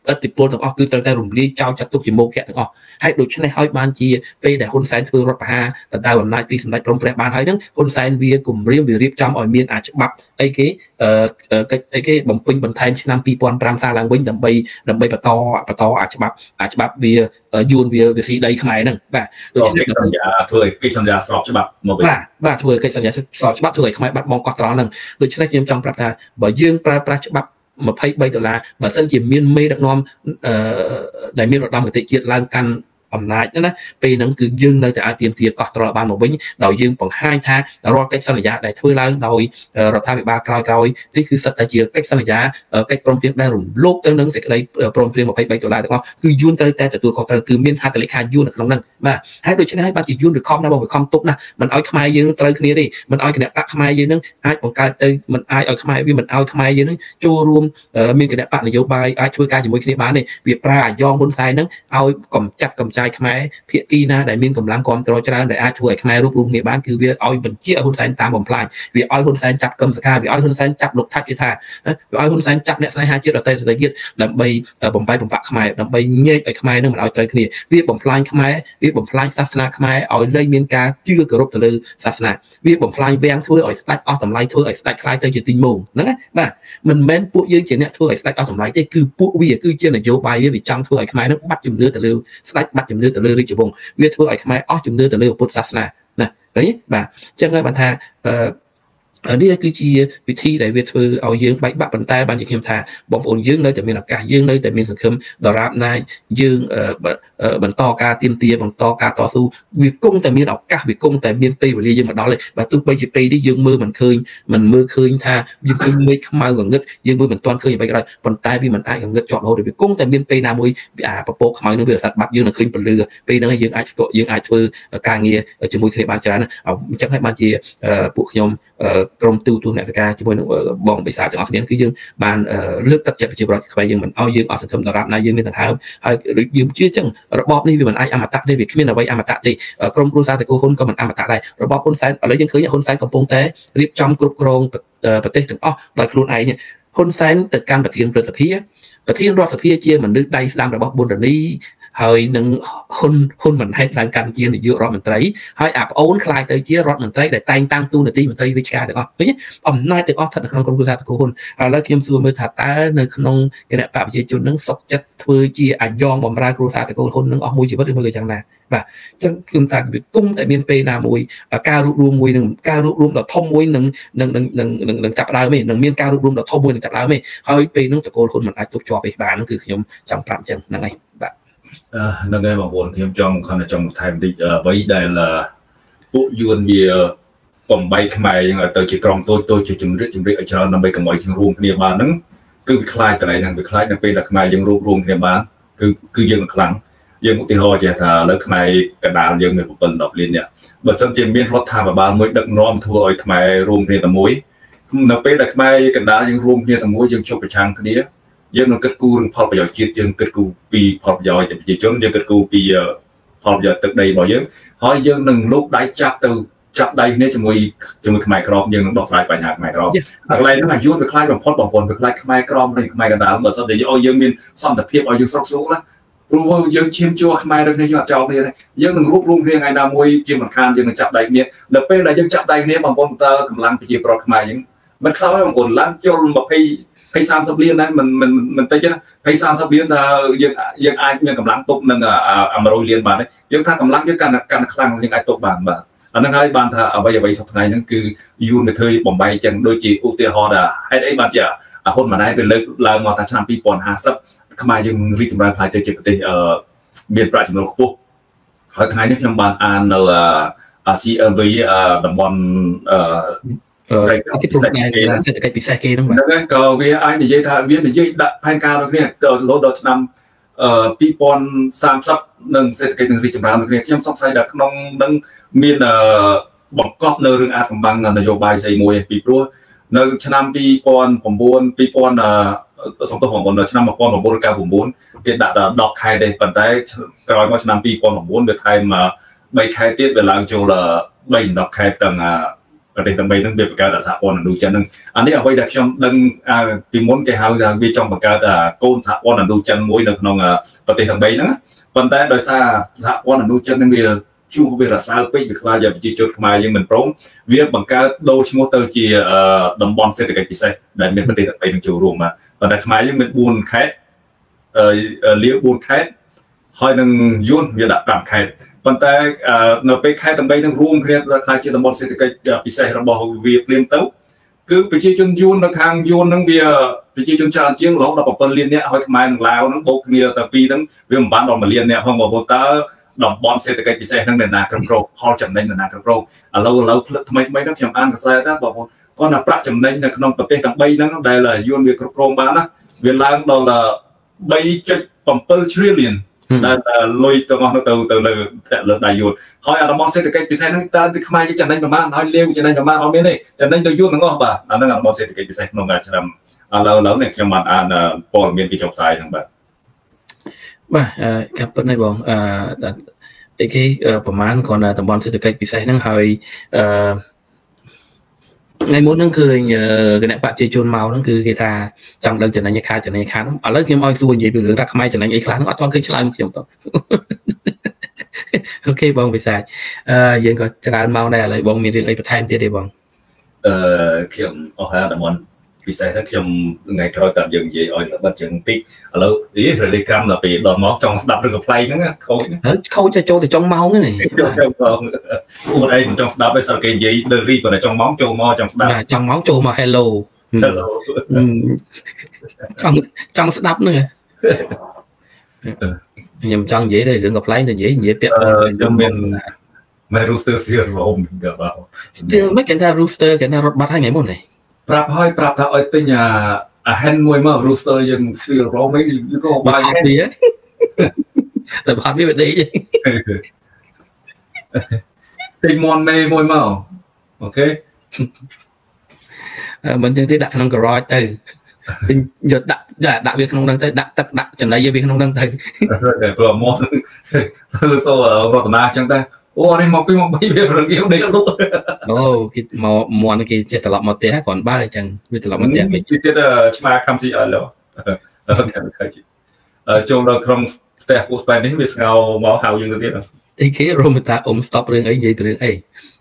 ติពលទាំងអស់គឺត្រូវតែរំលាយចោលចាត់ទុកជាមោឃៈទាំងអស់ហើយដូច្នេះហើយបានជាពេលដែលហ៊ុនសែនធ្វើរដ្ឋប្រហារដណ្ដើមអំណាចពីសម្ដេចព្រំព្រះបានហើយហ្នឹងហ៊ុនសែនវាគម្រាមវារៀបចំឲ្យមានអាច្បាប់អីគេអីគេបំពេញបន្ថែមឆ្នាំ2005សារឡើងវិញដើម្បីបន្តអាច្បាប់វាយួនវាស៊ីដីខ្មែរហ្នឹងបាទដូច្នេះសញ្ញាធ្វើឲ្យកិច្ចសន្យាស្របច្បាប់មកវិញបាទធ្វើឲ្យកិច្ចសន្យាស្របច្បាប់ធ្វើឲ្យខ្មែរបាត់បង់កោះត្រល់ហ្នឹងដូច្នេះខ្ញុំចង់ប្រាប់ថាបើយើងប្រើប្រាស់ច្បាប់$23បើសិនជាមានមេដឹកនាំដែលមានឧត្តមគតិជាតិឡើងកាន់អំណាចណាពេលហ្នឹងគឺយើងនៅតែអាចទាមទារកោះត្រល់បានមកវិញដោយយើងបង្ហាញថារាល់កិច្ចសន្យាដែលធ្វើឡើងដោយរដ្ឋាភិបាលក្រោយនេះគឺសិតតែជាកិច្ចសន្យាកិច្ចព្រមព្រៀងដែលរំលោភទៅនឹងសេចក្តីព្រមព្រៀង$23ទាំងអស់គឺយួនត្រូវតែទទួលខុសត្រូវគឺមានហត្ថលេខាយួននៅក្នុងហ្នឹងបាទហើយដូច្នេះហើយបានជាយួនវាខំណាស់វាខំទុកណាស់មិនឲ្យខ្មែរយើងត្រូវគ្នាទេមិនឲ្យគណៈបកខ្មែរយើងហ្នឹងអាចបង្កើតទៅមិនអាចឲ្យខ្មែរវាមិនឲ្យខ្មែរយើងហ្នឹងចូលរួមមានគណៈបកនយោបាយអាចធ្វើការជាមួយគ្នាបានទេវាប្រើអាយ៉ងហ៊ុនសែនហ្នឹងឲ្យកំចាត់កំចាយខ្មែរភាគីណាដែលមានកម្លាំងគ្រប់គ្រងច្រើនដែលអាចធ្វើឲ្យខ្មែររួបរวมគ្នាបានគឺវាឲ្យបញ្ជាហ៊ុនសែនតាមបំផ្លាញវាឲ្យហ៊ុនសែនចាប់កឹមសុខាវាឲ្យហ៊ុនសែនចាប់លោកថាច់ជាថាវាឲ្យហ៊ុនសែនចាប់អ្នកស្នេហាជាតិដទៃទៀតដើម្បីបំបែកបំបាក់ខ្មែរដើម្បីញែកឲ្យខ្មែរនឹងមិនឲ្យត្រូវគ្នាវាបំផ្លាញខ្មែរវាបំផ្លាញសាសនាខ្មែរឲ្យលែងមានការជឿគោរពទៅលើសាសនាវាបំផ្លាញវាំងធ្វើឲ្យស្ដេចអស់តម្លៃធ្វើឲ្យស្ដេចខ្លាយទៅជាទីងមងហ្នឹងណាបាទមិនមែនពួកយើងជាអ្នកធ្វើឲ្យស្ដេចអស់តម្លៃទេគឺពួកវាគឺជានយោបាយវាចង់ធ្វើឲ្យខ្មែរនឹងបាត់ជំនឿទៅលើស្ដេចបាត់ជំនឿទៅលើរាជវង្សវាធ្វើឲ្យខ្មែរអស់ជំនឿទៅលើពុទ្ធសាសនាណាឃើញបាទអញ្ចឹងហើយបានថានេះគឺជាវិធីដែលវាធ្វើឲ្យយើងបែកបាក់ប៉ុន្តែបានជាខ្ញុំថាបងប្អូនយើងនៅតែមានឱកាសយើងនៅតែមានសង្ឃឹមដរាបណាយើងបន្តការទៀមទាបន្តការតស៊ូវាគង់តែមានឱកាសវាគង់តែមានពេលវេលាយើងមកដល់ទេបើទោះបីជាពេលនេះយើងមើលមិនឃើញថាវាគឺមេឃខ្មៅងងឹតយើងមើលមិនទាន់ឃើញអ្វីក៏ដោយប៉ុន្តែវាមិនអាចងងឹតជាប់រហូតវាគង់តែមានពេលណាមួយពពកខ្មៅនឹងវារសាត់បាត់យើងនឹងឃើញពលឺពេលហ្នឹងយើងអាចធ្វើការងារជាមួយគ្នាបានច្រើនអញ្ចឹងហើយបានជាពួកខ្ញុំក្រុមទូទស្សនការជាមួយនឹងបងបិសាទាំងអស់គ្នាគឺយើងបានលើកទឹកចិត្តប្រជាពលរដ្ឋខ្មែរយើងមិនឲ្យយើងអស់សង្ឃឹមដរាបណាយើងមានដង្ហើមហើយយើងជឿចឹងរបបនេះវាមិនអាចអមតៈទេវាគ្មានអ្វីអមតៈទេក្រុមគ្រួសារតកូហ៊ុនក៏មិនអមតៈដែររបបហ៊ុនសែនឥឡូវយើងឃើញហ៊ុនសែនកំពុងតែរៀបចំគ្រប់គ្រងប្រទេសទាំងអស់ដោយខ្លួនឯងហ៊ុនសែនទៅកាន់ប្រធានរដ្ឋសភាជាមនុស្សដៃស្ដាំរបស់ប៊ុនរ៉ានីហើយនឹងហ៊ុនមិនហេតុឡើងកាន់ជានាយករដ្ឋមន្ត្រីហើយអាប្អូនខ្លាយទៅជារដ្ឋមន្ត្រីដែលតែងតាំងទូនាទីមន្ត្រីរាជការទាំងអស់ឃើញអំណាចទាំងអស់ស្ថិតនៅក្នុងក្រុមគ្រួសារតកូហ៊ុនឥឡូវខ្ញុំសួរមើលថាតើនៅក្នុងគណៈបកប្រជាជននឹងសុខចិត្តធ្វើជាអាយ៉ងបំរើគ្រួសារតកូហ៊ុននឹងអស់មួយជីវិតឬមួយក៏យ៉ាងណាបាទអញ្ចឹងខ្ញុំថាវាគុំតែមានពេលណាមួយការរួបរวมមួយនឹងការរួបរวมដ៏ធំមួយនឹងចាប់ដើមទេនឹងមានការរួបរวมដ៏ធំមួយនឹងចាប់ដើមទេហើយពេលនោះតកូហ៊ុនមិនអាចទប់ជាប់ទេបាទហ្នឹងគឺខ្ញុំចង់ប្រាប់អញ្ចឹងហ្នឹងហើយបាទហ្នឹងហើយបងប្អូនខ្ញុំចង់ថែមបន្តិចអ្វីដែលពួកយួនវាបំបីខ្មែរយើងឲ្យទៅជាក្រុមតូចជាជំរិតឲ្យច្រើនដើម្បីកុំឲ្យយើងរួមគ្នាបានហ្នឹងគឺវាខ្លាចកន្លែងហ្នឹងវាខ្លាចនៅពេលដែលខ្មែរយើងរួមគ្នាបានគឺយើងខ្លាំងយើងឧទាហរណ៍ជាថាឥឡូវខ្មែរកណ្ដាលយើងមាន7-10លាននាក់បើសិនជាមានរដ្ឋាភិបាលមួយដឹកនាំធ្វើឲ្យខ្មែររួមគ្នាតែមួយនៅពេលដែលខ្មែរកណ្ដាលយើងរួមគ្នាតែមួយយើងជប់ប្រឆាំងគ្នាយើងនឹងគិតគូររឿងផលប្រយោជន៍ជាតិយើងគិតគូរពីផលប្រយោជន៍ប្រជាជនយើងគិតគូរពីផលប្រយោជន៍ទឹកដីរបស់យើងហើយយើងនឹងលោកដៃចាប់ដៃគ្នាជាមួយខ្មែរក្រមយើងនឹងដោះស្រាយបញ្ហាខ្មែរក្រមតែកន្លែងហ្នឹងអាយុវាខ្លាចបំផុតបងប្អូនវាខ្លាចខ្មែរក្រមនិងខ្មែរកណ្ដាលបើសិនតែយើងមានសន្តិភាពឲ្យយើងស្រុកស្រួលណាព្រោះយើងឈាមជួខ្មែរដូចនេះយើងអត់ចោលគ្នាទេយើងនឹងរួបរวมគ្នាថ្ងៃណាមួយជាមិនខានយើងនឹងចាប់ដៃគ្នាដល់ពេលដែលយើងចាប់ដៃគ្នាបងប្អូនតើកម្លាំងប្រជាពលរដ្ឋខ្មែរយើងមិនខ្សោយទេបងប្អូនឡើងជុល20-30លានដែរមិនតិចទេ20-30លានថាយើងអាចមានកម្លាំងទប់នឹង100លានបានទេយើងថាកម្លាំងយើងកាន់ខ្លាំងយើងអាចទប់បានបាទអានឹងហើយបានថាអ្វីសប្តាហ៍ហ្នឹងគឺយូរទៅធ្វើបំបីចឹងដូចជាឧទាហរណ៍ថាហេតុអីបានជាហ៊ុនម៉ាណែតទៅលើកឡើងមកថាឆ្នាំ2050ខ្មែរយើងរីកចម្រើនខ្លាយទៅជាប្រទេសមានប្រាក់ចំណូលខ្ពស់ហើយថ្ងៃនេះខ្ញុំបានអាននៅ CLV តំបន់ទីប្រទេសសេដ្ឋកិច្ចពិសេសគេហ្នឹងបាទហ្នឹងក៏វាអាចនិយាយថាវានិយាយដាក់ផែនការរបស់គ្នារហូតដល់ឆ្នាំ2030នឹងសេដ្ឋកិច្ចនឹងរីកចម្រើនរបស់គ្នាខ្ញុំសង្ស័យថាក្នុងនឹងមានបង្កប់នៅរឿងអាចកំបាំងនយោបាយស្អីមួយពីព្រោះនៅឆ្នាំ2009សំទោសបងប្អូននៅឆ្នាំ1999គេដាក់ដល់10ខែទេប៉ុន្តែក្រោយមកឆ្នាំ2009វាថែម3ខែទៀតវាឡើងចូល3-10ខែទាំងប្រទេសទាំង3ហ្នឹងវាបង្កើតសហព័ន្ធអនុចិនហ្នឹងអានេះអ្វីដែលខ្ញុំដឹងពីមុនគេហៅថាវាចង់បង្កើតកូនសហព័ន្ធអនុចិនមួយនៅក្នុងប្រទេសទាំង3ហ្នឹងប៉ុន្តែដោយសារសហព័ន្ធអនុចិនហ្នឹងវាជួបវារសើបពេកវាខ្លាចឲ្យប្រជាជនខ្មែរយើងមិនព្រមវាបង្កើតដូរឈ្មោះទៅជាតំបន់សេដ្ឋកិច្ចពិសេសដែលមានប្រទេសទាំង3នឹងចូលរួមមកប៉ុន្តែខ្មែរយើងមាន4ខេត្តលាវ4ខេត្តហើយនឹងយួនវាដាក់5ខេត្តប៉ុន្តែនៅពេលខេត្តទាំង3នឹងរួមគ្នាខ្លាចជាតំបន់សេដ្ឋកិច្ចពិសេសរបស់វាភ្លាមទៅគឺប្រជាជនយួននៅខាងយួនហ្នឹងវាប្រជាជនច្រើនជាងរហូតដល់7លាននាក់ហើយខ្មែរនិងឡាវហ្នឹងបូកគ្នាទៅពីរហ្នឹងវាមិនបានដល់1លាននាក់ផងបងប្អូនតើតំបន់សេដ្ឋកិច្ចពិសេសហ្នឹងនៅណាគ្រប់គ្រងផលចំណេញនៅណាគ្រប់គ្រងឥឡូវផ្លឹកថ្មីហ្នឹងខ្ញុំអានកសែតណាបងប្អូនគាត់ថាប្រាក់ចំណេញនៅក្នុងប្រទេសទាំង3ហ្នឹងដែលយួនវាគ្រប់គ្រងបានណាវាឡើងដល់3.7 trillion ដែលលុយទាំងអស់ទៅលើដៃយួនហើយតំបន់សេដ្ឋកិច្ចពិសេសហ្នឹងតើខ្មែរយើងចំណេញប្រមាណហើយលាវចំណេញប្រមាណអត់មានទេចំណេញទៅយួនទាំងអស់បាទអាហ្នឹងតំបន់សេដ្ឋកិច្ចពិសេសក្នុងឆ្នាំឥឡូវនេះខ្ញុំបានអានព័ត៌មានពីចុះផ្សាយហ្នឹងបាទកាប់ពិតនេះបងអីគេប្រមាណគ្រាន់តែតំបន់សេដ្ឋកិច្ចពិសេសហ្នឹងហើយថ្ងៃមុនហ្នឹងឃើញគណៈបព្វជិជនមកហ្នឹងគឺគេថាចង់ដឹងចំណេញឯខាតឥឡូវខ្ញុំឲ្យសួរនិយាយពីរឿងថាខ្មែរចំណេញអីខ្លះហ្នឹងអត់ទាន់ឃើញឆ្លើយមកខ្ញុំតអូខេបងវិសាចយើងក៏ច្រើនមកដែរឥឡូវបងមានរឿងអីបន្ថែមទៀតទេបងខ្ញុំអស់ហើយតំបន់ពិសេសហ្នឹងខ្ញុំថ្ងៃក្រោយតាមយើងនិយាយឲ្យល្បិតជាងតិចឥឡូវរលីកម្មដល់ពេលដល់មកចង់ស្ដាប់រឿងកំ pl ហ្នឹងខូចចូលទៅចុងម៉ោងហ្នឹងអូនឯងមិនចង់ស្ដាប់ទេសើគេនិយាយលើរីប៉ុន្តែចង់ម៉ោងចូលមកចង់ស្ដាប់ចង់ម៉ោងចូលមក hello ចង់ស្ដាប់ហ្នឹងខ្ញុំចង់និយាយទៅរឿងកំ pl ទៅនិយាយពាក្យខ្ញុំមានមែន rooster សៀររោមក៏បាទមិនគេថា rooster គេថារត់បាត់ហើយថ្ងៃមុននេះប្រាប់ថាឲ្យទិញអាហិនមួយមក rooster យើងស្វីលរ៉ូមិនក៏បាយវាតែបាត់វាដេកទិញមន់មេមួយមកអូខេមិនចឹងទេដាក់ក្នុង garage ទៅយកដាក់វាក្នុងហ្នឹងទៅដាក់ទឹកដាក់ចំណីវាក្នុងហ្នឹងទៅព្រោះមន់ធ្វើសូរតនាចឹងតែអូនេះមកពីមក3វារឹងយើងដេកលុកអូគេមកមន់គេចេះត្រឡប់មកផ្ទះគ្រាន់បើអញ្ចឹងវាត្រឡប់មកផ្ទះវិញទៀតឆ្មាខំស៊ីអឡូចូលដល់ក្រុមផ្ទះពូស្បែននេះវាស្ងោមកហៅយើងទៅទៀតអីគេរមតាstop រឿងអីនិយាយពីរឿងអី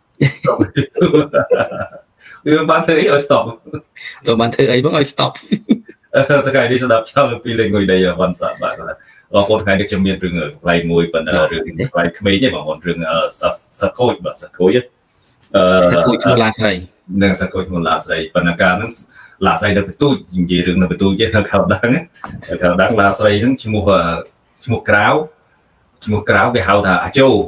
វាបានធ្វើអីឲ្យ stop ទៅបានធ្វើអីបងឲ្យ stop ថ្ងៃនេះស្ដាប់ចូលពីលេងងុយដីវ៉ាន់សាបាទបងប្អូនថ្ងៃនេះខ្ញុំមានរឿងផ្លៃមួយប៉ុន្តែរឿងផ្លៃក្មេងទេបងប្អូនរឿងសកូចបាទសកូចសកូចឈ្មោះឡាស្រីនឹងសកូចឈ្មោះឡាស្រីប៉ុន្តែការហ្នឹងឡាស្រីនៅបន្ទូចនិយាយរឿងនៅបន្ទូចទេខោដឹងឡាស្រីហ្នឹងឈ្មោះក្រៅគេហៅថាអាជោ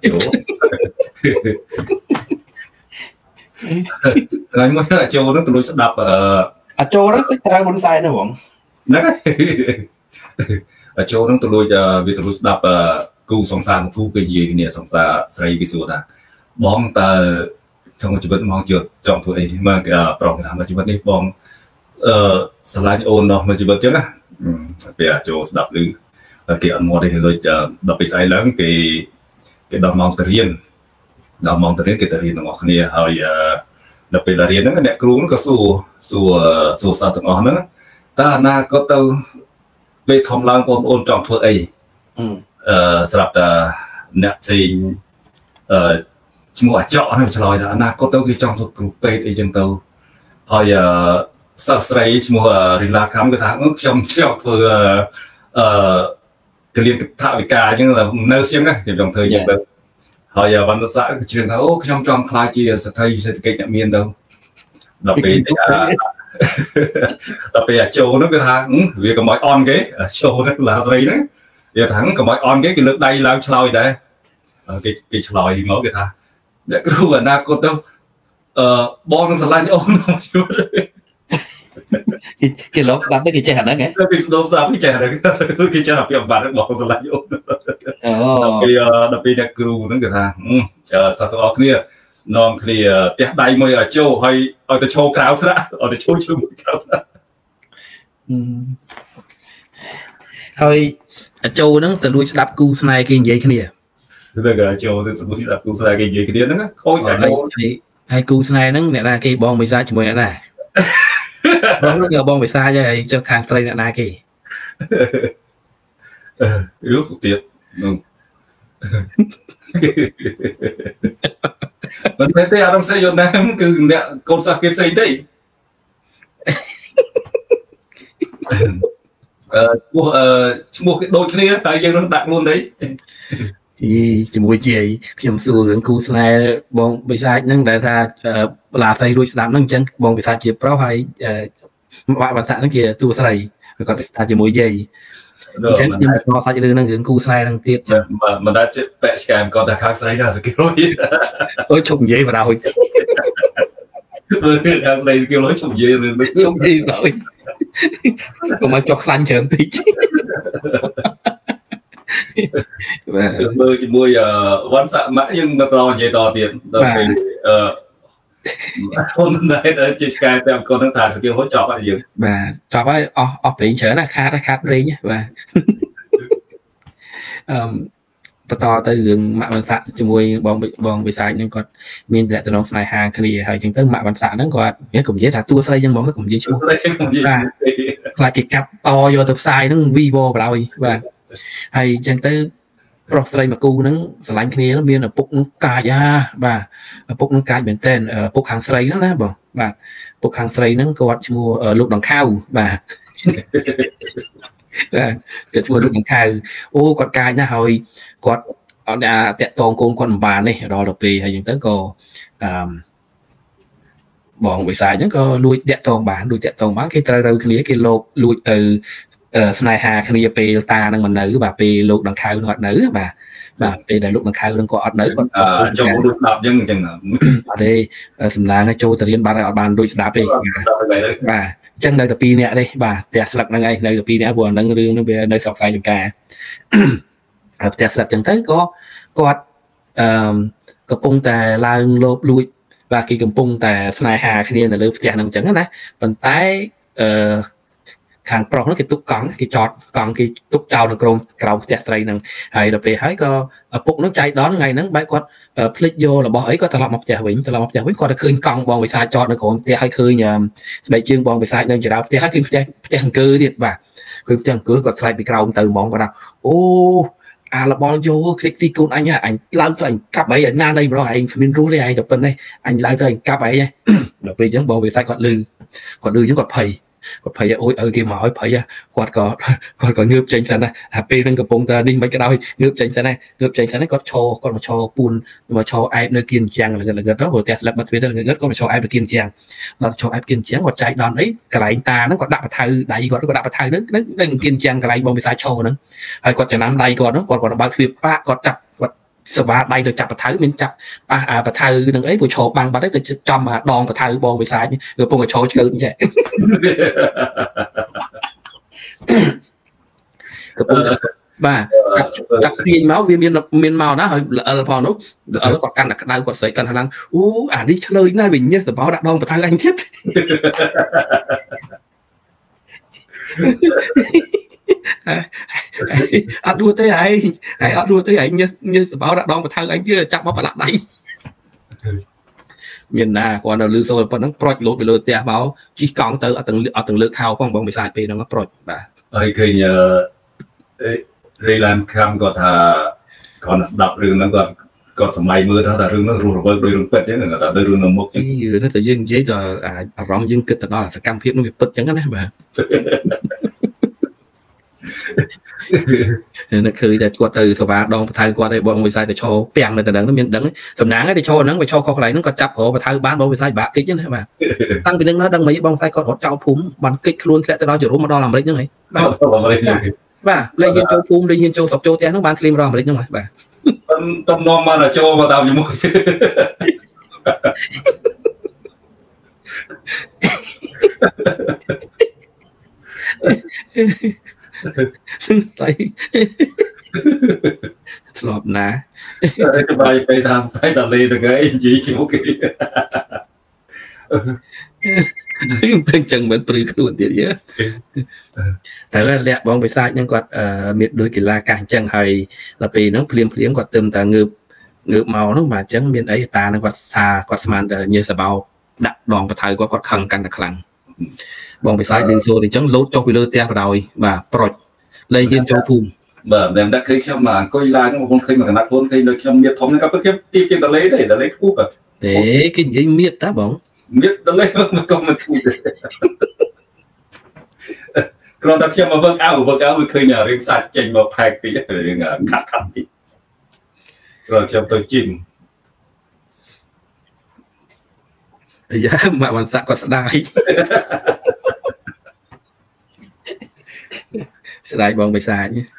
ថ្ងៃមួយអាជោហ្នឹងទៅលួចស្ដាប់អាជោហ្នឹងតិចត្រូវហ៊ុនសែនណាបងហ្នឹងហើយចូលនឹងទៅលួចវាទៅលួចស្ដាប់គូសង្សារគូគេនិយាយគ្នាសង្សារស្រីគេសួរថាបងតើtrongជីវិតមកចង់ធ្វើអីមកប្រុសថាជីវិតនេះបងស្រឡាញ់អូននោះមកជីវិតចឹងណាពេលចូលស្ដាប់ឮគេអត់មកទេដូចដល់ពេលស្អែកឡើងគេដល់ម៉ោងទៅរៀនគេទៅរៀនទាំងអស់គ្នាហើយដល់ពេលរៀនហ្នឹងអ្នកគ្រូក៏សួរសាស្ត្រទាំងអស់ហ្នឹងតើអនាគតទៅពេលធំឡើងបងប្អូនចង់ធ្វើអីស្រាប់តែអ្នកផ្សេងឈ្មោះអាចកហ្នឹងឆ្លើយថាអនាគតទៅគេចង់ធ្វើគ្រូពេទ្យអីចឹងទៅហើយសិស្សស្រីឈ្មោះរីឡាខំគេថាខ្ញុំធ្វើកលៀនថវិកាអញ្ចឹងនៅស្ងណាខ្ញុំចង់ធ្វើយ៉ាងទៅហើយវណ្ណសាគឺជ្រឿងថាអូខ្ញុំចង់ខ្លាចជាស្ថិសេដ្ឋកិច្ចអ្នកមានទៅដល់ពេលអាចូលនោះគេថាវាកុំឲ្យអន់គេចូលនោះឡាស្រីហ្នឹងវាថាកុំឲ្យអន់គេលើកដៃឡើងឆ្លើយដែរគេឆ្លើយមកគេថាអ្នកគ្រូអនាគតទៅបងនឹងស្រឡាញ់អូនជួគេលោកស្ដាប់ទៅគេចេះអាហ្នឹងហ៎គេស្ដាប់ស្ដាប់គេចេះអាហ្នឹងគេចេះពីបាត់បងស្រឡាញ់អូនដល់ពេលអ្នកគ្រូហ្នឹងគេថាសាស្ត្រអរគ្នានាំគ្នាផ្ទះដៃមួយឲ្យចូលហើយឲ្យទៅឈោក្រៅស្រាក់ឲ្យទៅឈោជាមួយក្រៅស្រាក់ហើយអាចូលហ្នឹងទៅលួចស្ដាប់គូស្នេហ៍គេនិយាយគ្នាហ្នឹងអាចូលទៅលួចស្ដាប់គូស្នេហ៍គេនិយាយគ្នាហ្នឹងខូចអាចូលហើយគូស្នេហ៍ហ្នឹងអ្នកណាគេបងបិសាចជាមួយអ្នកណាបងនោះក៏បងបិសាចហើយចុះខាងស្រីអ្នកណាគេយកទៀតនឹងមិនមែនទេអារម្មណ៍ស្អីយកណាគឺអ្នកកូនសាស្ត្រគេផ្សេងទេឈ្មោះគេដូចគ្នាតែយើងនឹងដាក់ខ្លួនទេជាមួយជាខ្ញុំសួររឿងគូស្នេហ៍បងបិសាចហ្នឹងដែលថាបលាស្រីរួចស្ដាប់ហ្នឹងអញ្ចឹងបងបិសាចជាប្រុសហើយបាក់បាសាក់ហ្នឹងជាតួស្រីគាត់ថាជាមួយយាយអញ្ចឹងខ្ញុំបន្តសាច់រឿងហ្នឹងរឿងគូស្នេហ៍ហ្នឹងទៀតចឹងមិនដាច់ពាក់ឆ្កែគាត់ថាខាងស្រីថាសកិលអូយជុំនិយាយបណ្ដោយខាងស្រីសកិលជុំនិយាយរឿងនេះជុំនិយាយបណ្ដោយកុំឲ្យចុះខ្លាញ់ច្រើនពេកមើលជាមួយវ៉ាន់សាក់ម៉ាក់យើងបន្តនិយាយតទៀតដល់ពេលខ្លួនណែជាឆ្កែតែគាត់នឹងថាសកិលហូចចប់ហើយយើងបាទចប់ហើយអស់ប្រេងច្រើនណាខាតប្រេងបាទបន្តទៅរឿងម៉ាក់វ៉ាន់សាក់ជាមួយបងវិសាចហ្នឹងគាត់មានតំណងស្នេហាគ្នាហើយអញ្ចឹងទៅម៉ាក់វ៉ាន់សាក់ហ្នឹងគាត់កុំនិយាយថាតួស្រីចឹងហ្មងកុំនិយាយឈ្មោះបាទខ្លាចគេកាត់តយកទៅផ្សាយហ្នឹងវីវបណ្ដោយបាទហើយអញ្ចឹងទៅប្រុសស្រីមកគូហ្នឹងស្រឡាញ់គ្នាមានឪពុកនឹងកាចបាទឪពុកនឹងកាចមែនតើឪពុកខាងស្រីហ្នឹងណាបងបាទឪពុកខាងស្រីហ្នឹងគាត់ឈ្មោះលោកដង្ខៅបាទគាត់ឈ្មោះលោកដង្ខៅអូគាត់កាចណាស់ហើយគាត់អត់តាក់តងកូនគាត់មិនបានទេដល់ទៅពេលហើយអញ្ចឹងទៅក៏បងវិសាចហ្នឹងក៏លួចតាក់តងបានគេត្រូវរើគ្នាគេលោកលួចទៅស្នេហាគ្នាពេលតានឹងមិននៅបាទពេលលោកដង្ខៅនឹងអត់នៅបាទពេលដែលលោកដង្ខៅនឹងគាត់អត់នៅគាត់ចូលរួចស្ដាប់អញ្ចឹងអត់ទេសំឡាងឲ្យចូលទៅរៀនបាត់ហើយអត់បានរួចស្ដាប់ទេបាទអញ្ចឹងនៅតែ2នាក់ទេបាទផ្ទះស្លឹកហ្នឹងឯងនៅតែ2នាក់ព្រោះហ្នឹងរឿងហ្នឹងវានៅស្រុកខ្សែចំការផ្ទះស្លឹកអញ្ចឹងទៅក៏គាត់កំពុងតែឡើងលោបលួចបាទគេកំពុងតែស្នេហាគ្នានៅលើផ្ទះហ្នឹងអញ្ចឹងណាប៉ុន្តែខាងប្រុសហ្នឹងគេទុកកង់គេចតកង់គេទុកចោលនៅក្រោមផ្ទះស្រីហ្នឹងហើយដល់ពេលហើយក៏ឪពុកហ្នឹងចៃដន្យថ្ងៃហ្នឹងបែរគាត់ភ្លេចយករបស់អីគាត់ត្រឡប់មកផ្ទះវិញគាត់ទៅឃើញកង់បងវិសាចចតនៅក្រោមផ្ទះហើយឃើញស្បែកជើងបងវិសាចនៅចរៅផ្ទះហើយគឺផ្ទះអង្គើទៀតបាទគឺផ្ទះអង្គើគាត់ខ្លាចពីក្រោមទៅហ្មងគាត់ថាអូអាលបល់យកคลิกទីកូនអញឡើងទៅអញកាប់អីណានៃម្ដងឯងគ្មានរស់ទេឯងទៅប៉ុណ្ណេះអញឡើងទៅអញកាប់អីដល់ពេលអញ្ចឹងបងវិសាចគាត់លឺអញ្ចឹងគាត់ភ័យអូយឲ្យគេមកឲ្យភ័យគាត់ក៏ងើបចេញសិនណាអាពេលហ្នឹងកំពុងតែនេះមិនក៏ដោយងើបចេញសិនណាគាត់មកឈរពួនមកឈរអែបនៅគៀនជាងល្ងិតព្រោះផ្ទះស្លឹកមកទ្វារទៅល្ងិតគាត់មកឈរអែបនៅគៀនជាងដល់ឈរអែបគៀនជាងគាត់ចែកដនអីកន្លែងតាហ្នឹងគាត់ដាក់បថៅដៃគាត់ដាក់បថៅនៅគៀនជាងកន្លែងបងវិសាឈរហ្នឹងហើយគាត់ចំណាំដៃគាត់ហ្នឹងគាត់បើកទ្វារប៉ាគាត់ចាប់គាត់សវ៉ាដៃទៅចាប់បថៅមានចាប់ប៉ះបថៅនឹងអីព្រោះឈរបាំងបាត់ទៅចំដងបថៅបងវិសាគឺពងឈរឆ្កើអញ្ចឹងកំពុងតែបាទចាប់ទាញមកវាមានមកណាហើយល្អិលផងនោះល្អិលគាត់កាន់តែក្តៅគាត់ស្រែកកាន់ខ្លាំងអូអានេះឆ្លើយណាស់វិញញ៉េះសបោដាក់ដងបថៅអញទៀតអត់រួចទេឯងអត់រួចទេឯងញើសបោដាក់ដងបថៅអញទៀតចាប់មកប្រឡាក់ដៃមានណាគាត់នៅលឺសូរប៉ុណ្ណឹងប្រូចលោតទៅលើផ្ទះមកជិះកង់ទៅអត់ទាំងលើកខោផងបងវិសាចពេលហ្នឹងប្រូចបាទហើយឃើញរីឡានខាំគាត់ថាគាត់ស្ដាប់រឿងហ្នឹងគាត់សម្លៃមើលថារឿងហ្នឹងរស់រវើកដោយរឿងពិតអញ្ចឹងថាដោយរឿងនៅមុខអញ្ចឹងនេះតែយើងនិយាយទៅអារម្មណ៍យើងគិតទៅដល់សកម្មភាពនោះវាពិតអញ្ចឹងណាបាទនៅឃើញតែគាត់ទៅសវ៉ាដងបថៅគាត់ឲ្យបងវិសាចទៅឈរពាំងនៅទៅហ្នឹងមានដឹងសំណាងឯងទៅឈរហ្នឹងទៅឈរខុសកន្លែងហ្នឹងគាត់ចាប់ក្របថៅបានបងវិសាចបាក់គិចណាបាទតាំងពីហ្នឹងណាដឹងមិនបងវិសាចគាត់រត់ចោលភូមិបានគិចខ្លួនធ្លាក់ទៅដល់ជរុំមកដល់អាមេរិកហ្នឹងហីបាទលេងហ៊ានចូលភូមិលេងហ៊ានចូលស្រុកចូលផ្ទះហ្នឹងបានឃ្លីមរកអាមេរិកហ្នឹងបាទតំនាំមកចូលមកតាមជាមួយស្អីធ្លាប់ណាក្បាយពេលថាស្អីដល់លេទៅគេនិយាយជាមួយគេតែចឹងមិនព្រឺខ្លួនទៀតយើតែលាក់បងវិសាចហ្នឹងគាត់មានដូចកីឡាកាសអញ្ចឹងហើយដល់ពេលហ្នឹងភ្លាមគាត់ទឹមតែងើប ngược màu nó mà chẳng miền ấy ta nó quạt xa quạt màn như sờ bao đặt đòn và thay quạt khăn căn đặc lằng bọn bị sai đường xô thì chẳng lốt cho bị lơ tea vào rồi và proj lấy trên châu phùm bởi vì đã khi mà coi lại nó không khi mà đặt luôn khi được trong miệt thống các cái tiếp trên đã lấy cúp à thế cái gì miệt tá bóng miệt đã lấy mà công mà thu còn đặc khi mà vâng áo mới khơi nhà riêng sạch chỉnh vào phạt tí rồi cắt tí rồi khi tôi chỉnh dạ mà bạn sạc có đai đai bóng bị sai nhé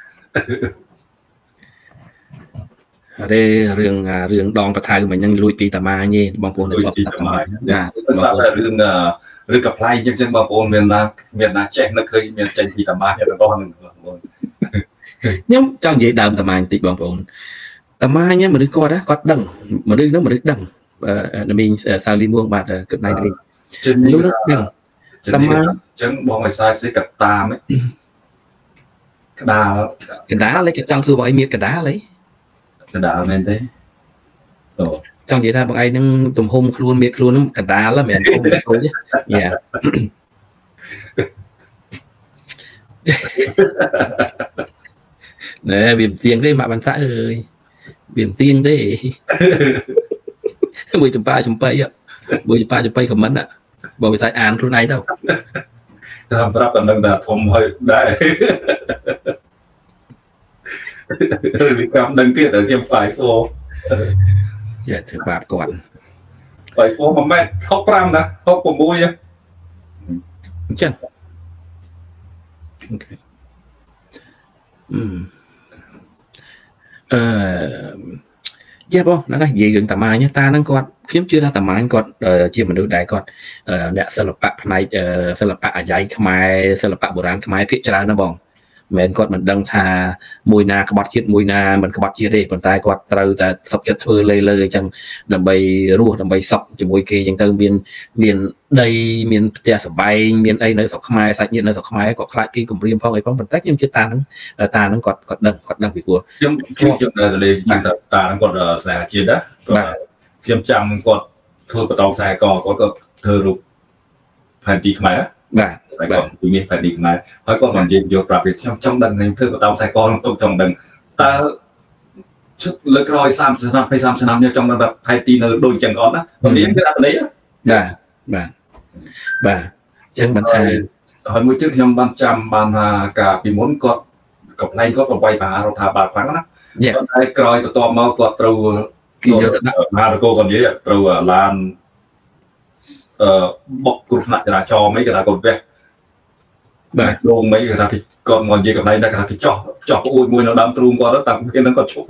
ở đây riêng đòn và thay của mình nhân lui pi tama nhé bóng phun lui pi tama là riêng gặp lại chân bóng phun miền na chạy nó khơi miền chạy pi tama thì nó to nhưng trong vậy đầm tama tị bóng phun tama nhé mà đứa coi đó có đằng mà đứa nó mà đứa đằng mình sao đi mua bạc cực này đi lúc đó đằng tama chân bóng ngoài sai sẽ cặp tam ấy cái đá lấy cái trong xưa bọn em miết cái đá lấy cái đá men thế trong vậy ra bọn anh đang tùm hôn luôn miết luôn cái đá là mẹ không được chứ dạ nè biển tiền đấy mà bạn xã ơi biển tiền đấy 1 ចំប៉ៃcomment ạបើវាសាច់អានខ្លួនឯងទៅ làm rap là nâng đà thông hơi đại vì cảm đăng tiết ở game phải phố dạ thử bạc còn phải phố mà mẹ hốc ram nè hốc của mui á chân ok dạ bông nó cái gì gần tầm ai nhá ta đang còn kiếm chưa ra tầm ai còn chia mình được đại còn nè sơ lập bạc này sơ lập bạc ở dãy khai sơ lập bạc bộ rán khai phía trái nó bong mình còn mình đăng thà mùi na các bát chiết mùi na mình các bát chiết đi còn tai quạt từ ta sọc chất phơi lơi chẳng đầm bay rùa đầm bay sọc chỉ mùi kia chẳng từ miền đây miền tia sập bay miền đây nơi sọc khai sạch nhiệt nơi sọc khai có lại kia cùng riêng phong ấy phong mình tách nhưng chưa ta nó còn đằng bị của nhưng là lên ta nó còn xài chia đó phim trăm còn thôi có tàu xài có thơ lục phải đi máy phải còn tuy nhiên phải đi máy phải còn làm gì việc làm việc trong đằng này thơ của tàu xài con tôi trong đằng ta lực rồi sam năm nhưng trong đằng hai tí nơi đôi chẳng có đó còn điểm cái đấy bà chẳng bản thân hỏi mỗi trước trong ban trăm ban cả vì muốn có cặp này có quay bà rồi thả bà khoáng đó còn hai coi của to mau có trâu mà cô còn gì trâu làm bọc cột lại là cho mấy cái là cột vẹt luôn mấy cái là thì còn còn gì cặp này là thì cho ôi mùi nó đâm trùm qua đó tặng cái nó còn chụp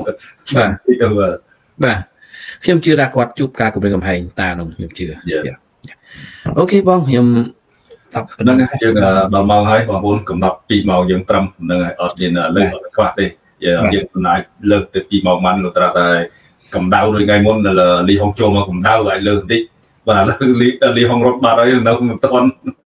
khi chưa ra quạt chụp ca của bên cầm hành ta đồng hiệp chưa ok bông nhầm năng dương đầu màu hay và vốn cầm đập pi màu dương trầm năng ở trên lên quạt đi dương này lên từ pi màu man rồi ta cầm đau rồi ngày môn là ly hong châu mà cầm đau lại lên đi và ly hong rốt ba đấy đâu không toàn